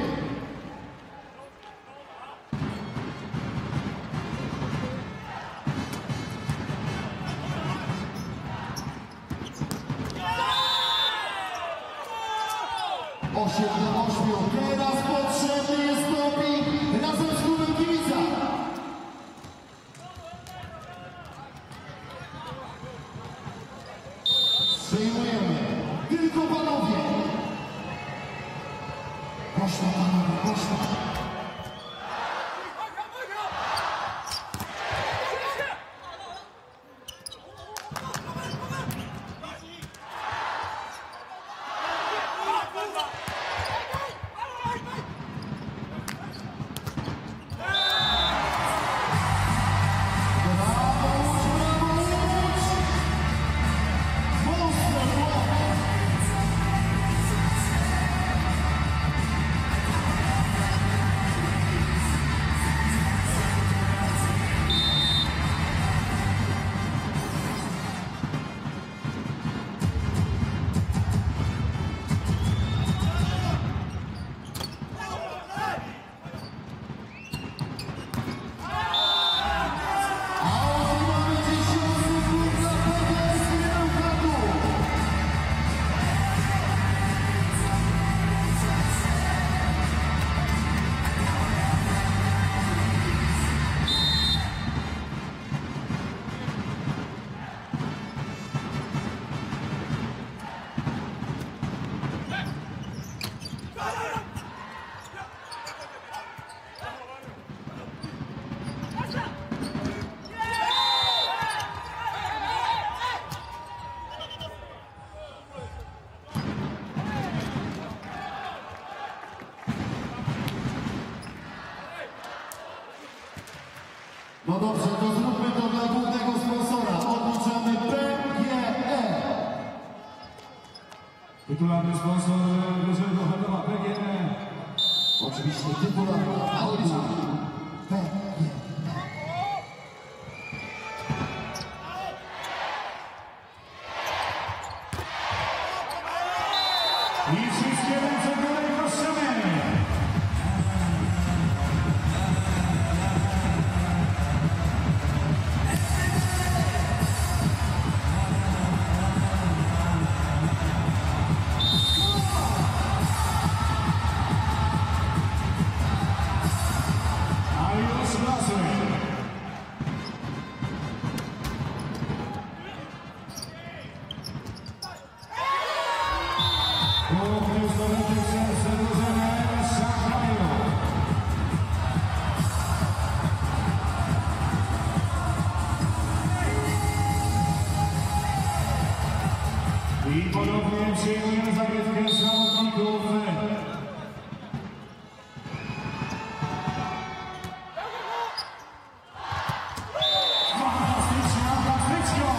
Osiem do ośmiu. Teraz potrzebny jest doping razem z klubem kibica. Przyjmujemy. Tylko panowie. Poszło panowie, poszło. No dobrze, to zróbmy to dla głównego sponsora. Odliczamy P G E. Tytularny sponsor drużyny Bełchatowa P G E. Oczywiście tytularny album P G E. I wszystkie ręce w górę i koszczemy. A już lasy. Punkt zdobyty przez drużynę Shanghaiu. I ponownie przyjmujemy zagrywkę zawodników. Fantastyczna plastyczka!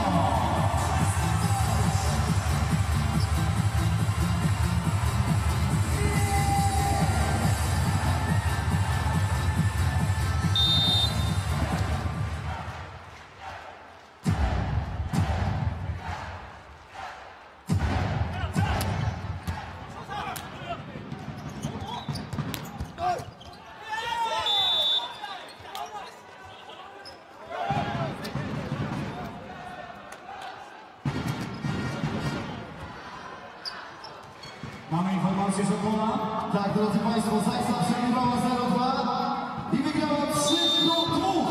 Mamy informację z Opola. Tak, drodzy Państwo, Zajca przegrywała zero dwa i wygrała trzy do dwóch.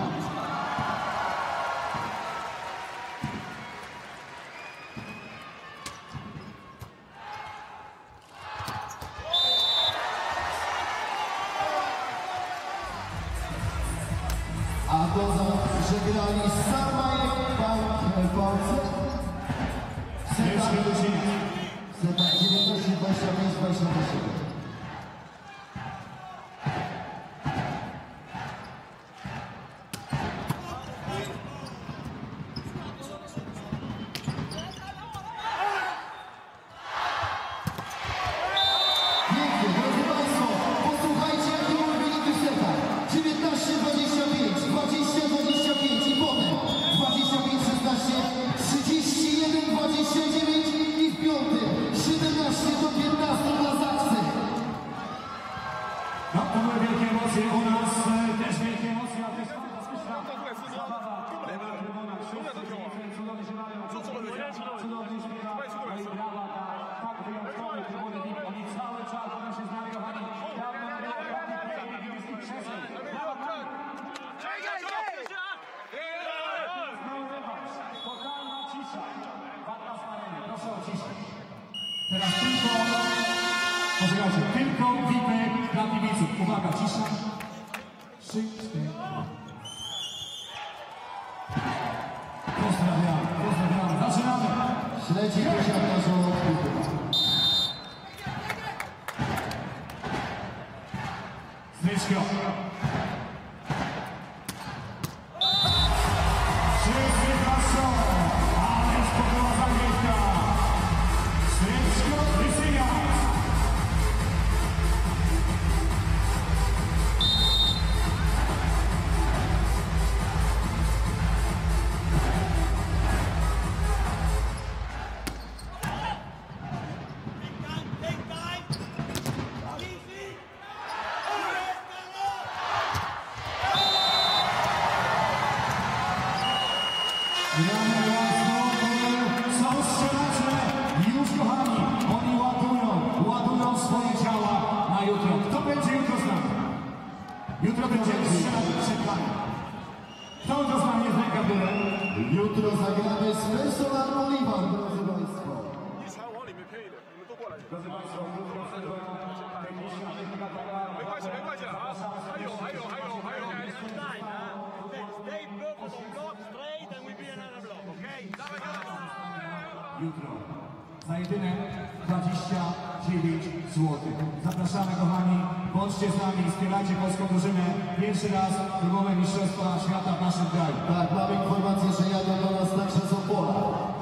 A dodam, że grali Shanghai w Bełchatów. Jeszcze do Setach dziewiętnaście dwadzieścia pięć dwadzieścia osiem. Pięknie, drodzy Państwo, posłuchajcie jakie były wyniki w setach. dziewiętnaście dwadzieścia pięć, dwadzieścia dwadzieścia pięć i potem dwadzieścia pięć szesnaście, trzydzieści jeden dwadzieścia dziewięć i w piątym siedemnaście do piętnastu dla Zaksy. No, to były wielkie emocje u nas, e, też wielkie emocje, a też fantastyczna zabawa. Na trybunach wszyscy cudownie się bawią, cudownie śpiewa, no i brawa dla tak wyjątkowej trybuny V I P. Oni cały czas będą się z nami, kochani. Dawno nie było takich wielkich krzeseł. Brawa, brawa. Totalna cisza. Watlas Areny, proszę o ciszę. Teraz tylko, poczekajcie, tylko V I P dla kibiców. Uwaga, cisza. Trzy, cztery. Pozdrawiamy, pozdrawiamy. Zaczynamy. Śledzi posiadacz od Stryczko. Wszyscy patrzą, ale spokojna zagrywka. Stryczko, wysyja. Są strzelacze, już kochani, oni ładują, ładują swoje ciała na jutro. Kto będzie jutro z nami? Jutro będziemy strzelać przed nami. Kto jutro z nami jest ręka w górę? Jutro zagramy z Personal Oliver, drodzy Państwo. 你场往里面偏一点，你们都过来一点。 Drodzy Państwo, jutro techniczna technika taka. 没关系，没关系了啊！还有，还有，还有，还有。 Stay purple on block straight and we be another block, okay? Jutro za jedyne dwadzieścia dziewięć złotych. Zapraszamy, kochani. bądźcie z nami, wspierajcie polską drużynę. Pierwszy raz próbowe mistrzostwa świata w naszym kraju. Tak, mamy informację, że jadą do nas także z Opola.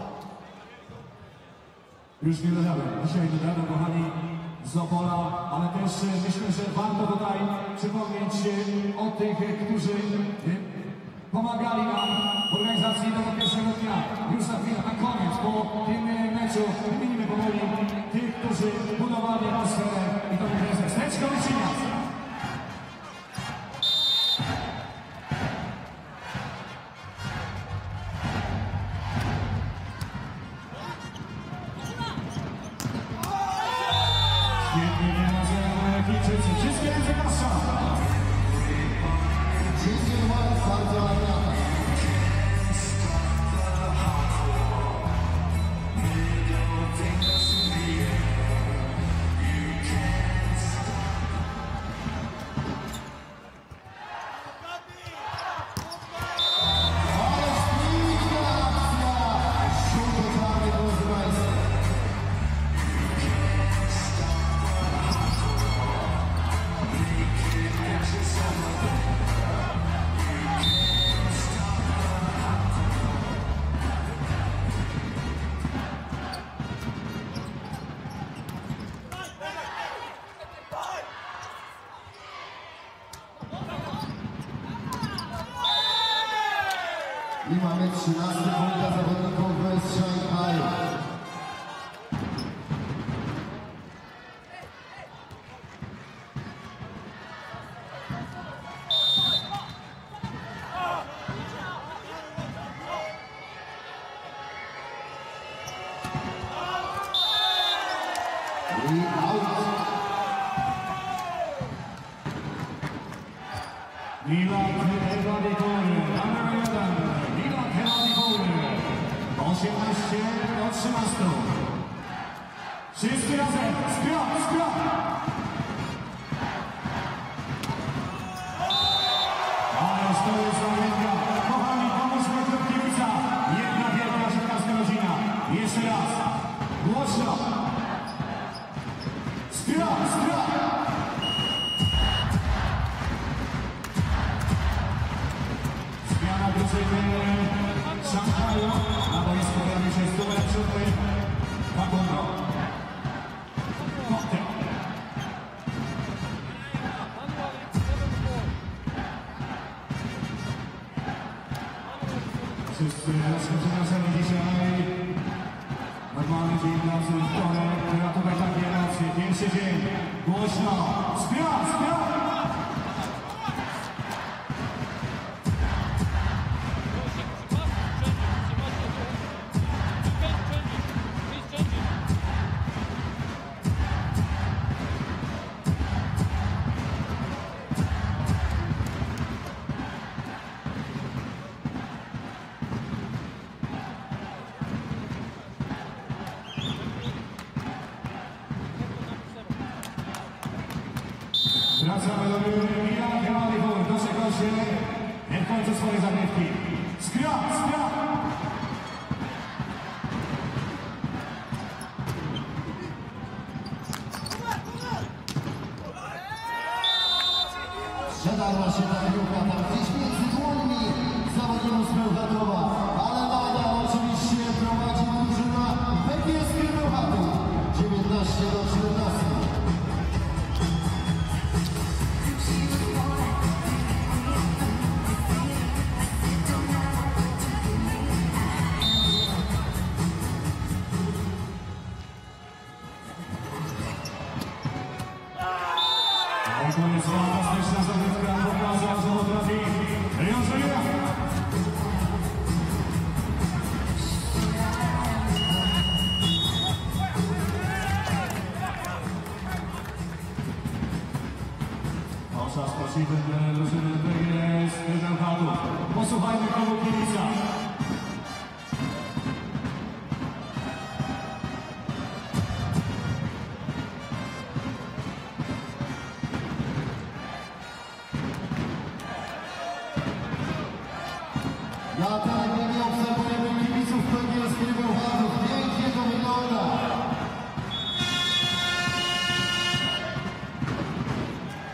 Już nie dodałem, dzisiaj dodano, kochani, z Opola, ale też myślę, że warto tutaj przypomnieć o tych, którzy pomagali nam w organizacji tego pierwszego dnia. Już za chwilę, na koniec, po tym meczu wymienimy powoli tych, którzy budowali atmosferę i to będzie serdeczko wyczynia. Świetnie wyrażone Chińczycy. Wszystkie ręce proszę. Dzięki bardzo ładna. I mamy trzynasty punkt dla zawodników z Shanghai. I out. Milan osiemnaście do trzynastu. Wszyscy razem. Skra, skra. Ależ to jest zamienka. Kochani, pomóżmy klub kibica. Jedna wielka żydowska rodzina. Jeszcze raz. Głośno. Skra, skra. Zmiana drużyny Shanghaiu. Na boisku pojawił się numer siódmy Fakundo. Kotek. Wszyscy rozpoczynamy dzisiaj normalny dzień pracy w wtorek, która tutaj takie emocje. Pierwszy dzień. Głośno. Skra, skra. Wracamy do gry. Milan Volleyball doczekał się w końcu swojej zagrywki. Skra, skra! Przedarła się ta piłka tam gdzieś między dłońmi zawodników z Bełchatowa, ale nadal oczywiście prowadzi drużyna P G E z Bełchatów dziewiętnaście do czternastu. To jest fantastyczna zagrywka, pokazał, że potrafi Wiążenia. Czas prosimy drużyny P G E z Bełchatów. Posłuchajmy komu kibica. Na telewizie obserwujemy kibiców P G E z Bełchatów. Pięknie to wygląda.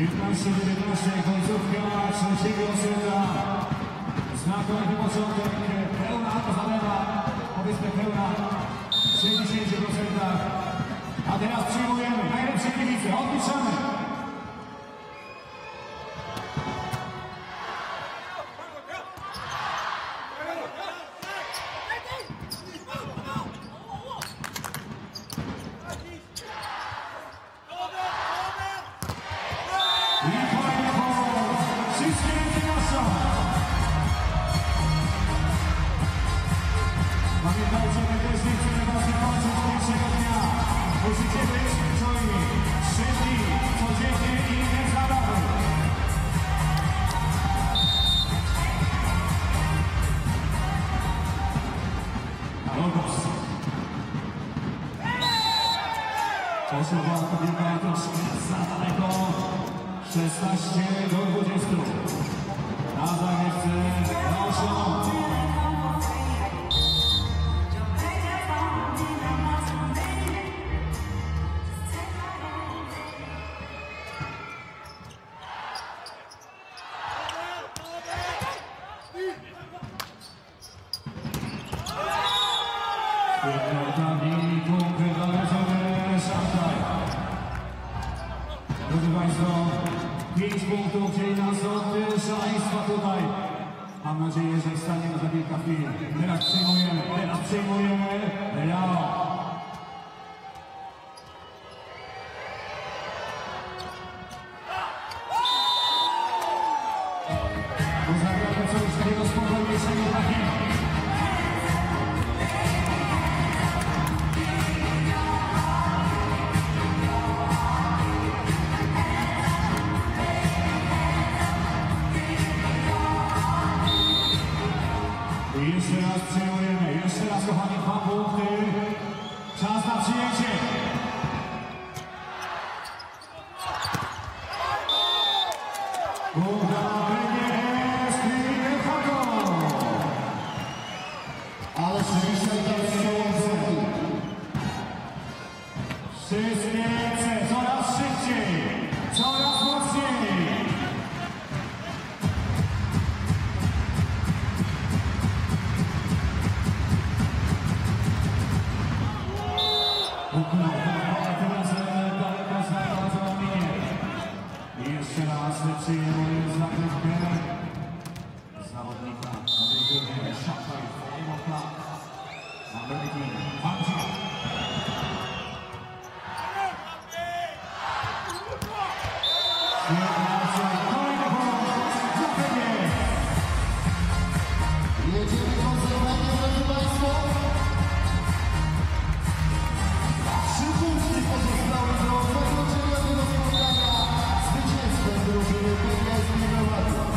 piętnaście dziewiętnaście, końcówka trzeciego seta. Znakomity początek, pełna zalewa, powiedzmy pełna w sześćdziesięciu procentach. A teraz przyjmujemy najlepsze kibice, odliczamy. Pamiętajcie, że też nie chcemy was wykończyć pierwszego dnia. Musicie być czujni. Trzy dni, codziennie i inne zabawy. Logos. Posuwa kobieta troszkę za daleko. szesnaście do dwudziestu. Na zawieszce proszą. Świetnie, punkty zalecone Shanghai. Drodzy Państwo, pięć punktów dzieli nas od szaleństwa tutaj. Mam nadzieję, że staniemy za kilka chwil. Teraz przyjmujemy, teraz przyjmujemy Leo. Zagramy coś takiego spokojniejszego dla Chin. I jeszcze raz przyjmujemy, jeszcze raz kochani, dwa punkty. Czas na przyjęcie. Punkt dla P G E z Bełchatów. Ale rzeczywiście to jest przełączony. Wszystkie ręce, coraz szybciej, coraz mocniej. Jeszcze raz przyjmujemy zagrywkę zawodnika na drużynie Shanghai Volleyball numer jeden. Kolejny punkt dla P G E. Jedziemy konsekwentnie, drodzy Państwo. Trzy punkty pozostały do zakończenia tego spotkania. Zwycięstwem drużyny P G E z Bełchatów.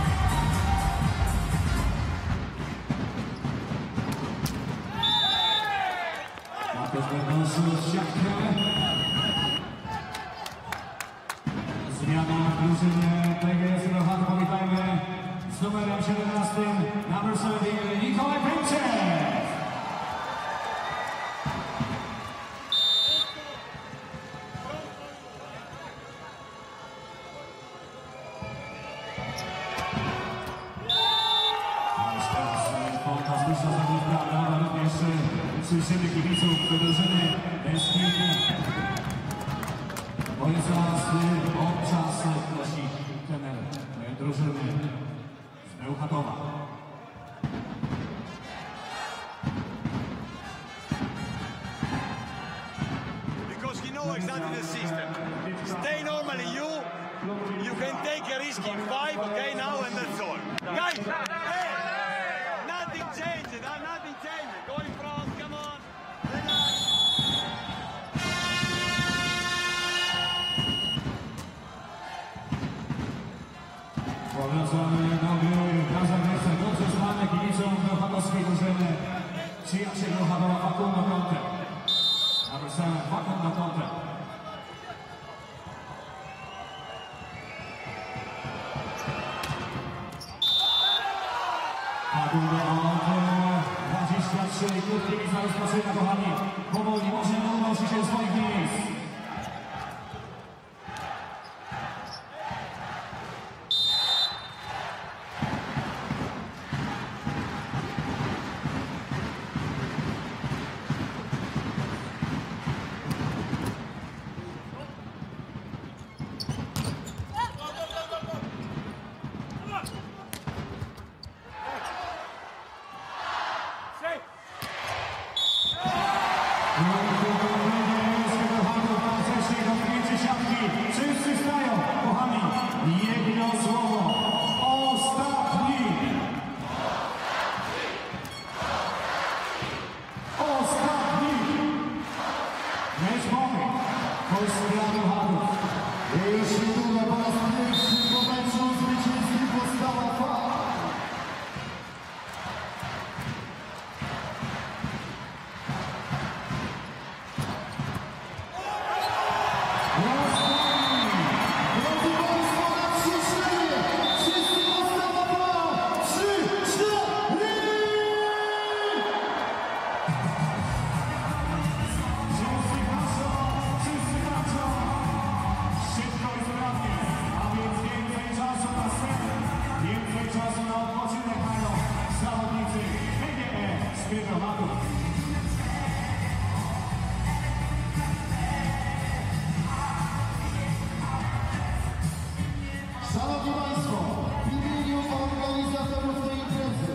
Ma też wewnętrzną siatkę. Zmiana w drużynie P G E z Bełchatów. Powitajmy z numerem siedemnastym, number seventeen, Nikolaj Bełchatów. Fantastyczna zagrywka, ale również słyszymy kibiców drużyny S P B. To jest zaraz podczas prosi trener drużyny z Bełchatowa. Because you know exactly the system. Stay normally you, you can take a risk in five, okay, now and that's all. Guys, hey, nothing changes, huh? Nothing changes. Go in front, come on. Relax. Powracamy do gry na zagrywce. Dobrze znane kibicom bełchatowskiej drużyny. Przyjaciel Bełchatowa Fakum na kątę. Number seven, Fakum na kątę. Fakum do kątę. dwadzieścia trzy, krótkie miejsca rozpoczęcia, kochani. Powoli możemy unosić się swoich miejsc. Bełchatów. Szanowni Państwo, w imieniu organizatorów tej imprezy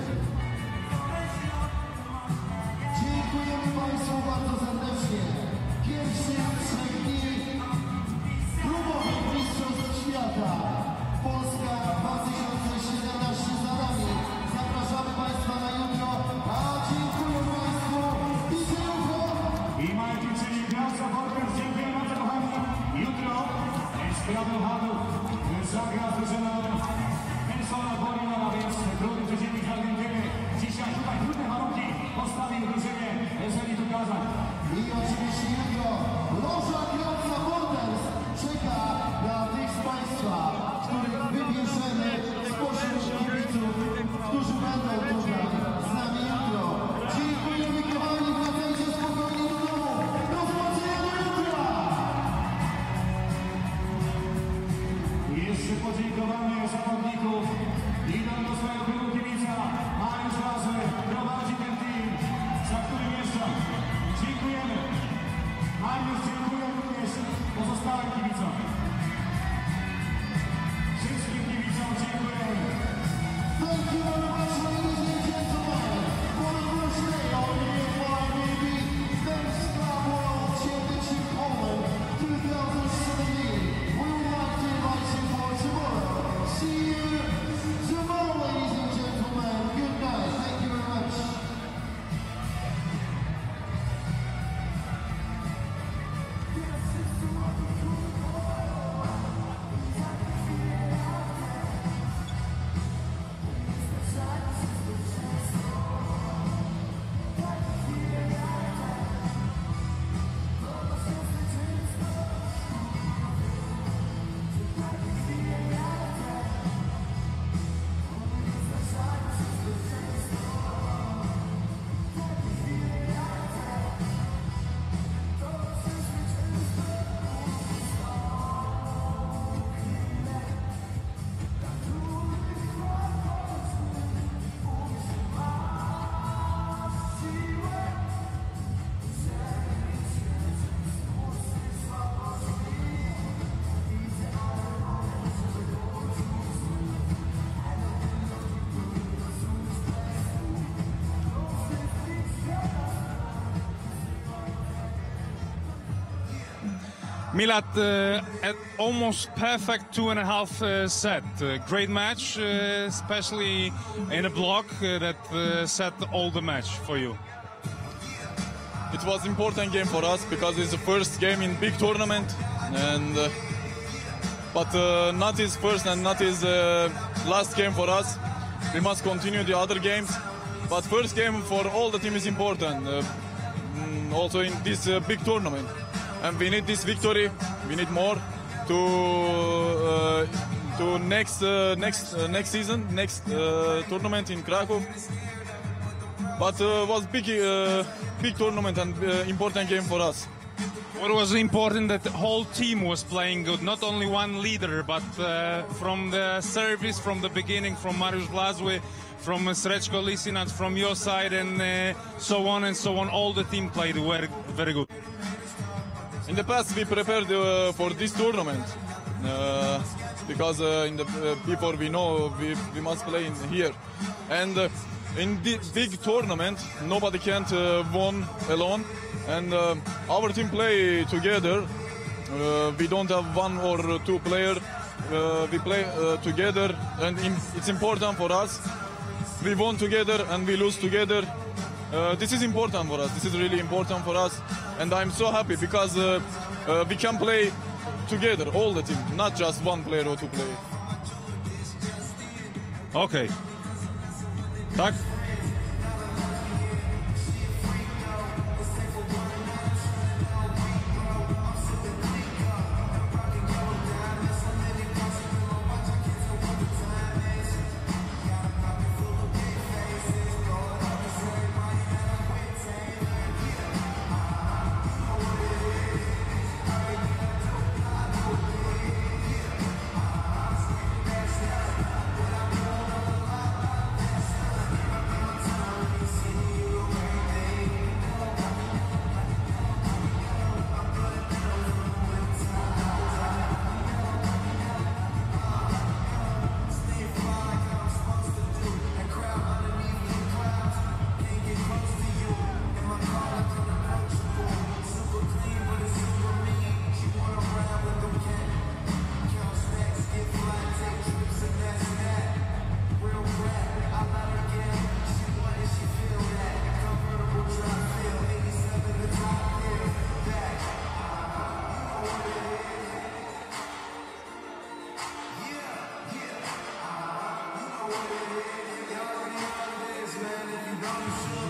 dziękujemy Państwu bardzo serdecznie. Pierwszy z trzech dni klubowych mistrzostw świata Polska dwa tysiące siedemnaście za nami. Zapraszamy Państwa na jutro, a dziękuję Państwu i jutro. I Majkiczyni Piazza Volleyball, dziękuję bardzo kochani. Jutro Skra Bełchatów zagra z drużyną Volleyball, a więc trudny przeciwnik z Argentyny. Dzisiaj tutaj trudne warunki postawił drużynie z elitu Kazań. I oczywiście jutro loża Graca Borders czeka na tych z Państwa, których wybierzemy spośród kibiców, którzy będą tutaj z nami jutro. Dziękujemy kochani, wracajcie spokojnie do domu. Do zobaczenia do jutra! Jeszcze podziękowanie zawodników. Idą do swojego klubu kibica. Mariusz Lazy prowadzi ten team, za którym jeżdżą. Dziękujemy. Mariusz, dziękuję również pozostałym kibicom. Wszystkim kibicom dziękujemy. Thank you very much, ladies and gentlemen. For the first day of the F I V B Men's Club World Championship Poland twenty seventeen. We would like to invite you for tomorrow. See you tomorrow, ladies and gentlemen. Good night. Thank you very much. Milad, uh, at almost perfect two and a half uh, set. Uh, great match, uh, especially in a block uh, that uh, set all the match for you. It was important game for us because it's the first game in big tournament, and uh, but uh, not his first and not his uh, last game for us. We must continue the other games, but first game for all the team is important. Uh, mm, also in this uh, big tournament, and we need this victory. We need more to uh, to next uh, next uh, next season, next uh, tournament in Krakow. But uh, was big uh, big tournament and uh, important game for us. What was important that the whole team was playing good, not only one leader, but uh, from the service, from the beginning, from Mariusz Blazwy, from Srečko Lisinac, from your side, and uh, so on and so on. All the team played very, very good. In the past, we prepared uh, for this tournament uh, because uh, in the uh, before we know we, we must play in here, and uh, in this big tournament, nobody can't uh, win alone. And uh, our team play together. Uh, we don't have one or two players. Uh, we play uh, together, and in, it's important for us. We won together and we lose together. Uh, this is important for us. This is really important for us, and I'm so happy because uh, uh, we can play together, all the team, not just one player or two players. Okay. Tak? what it is, y'all already know this, man. If you don't, you should.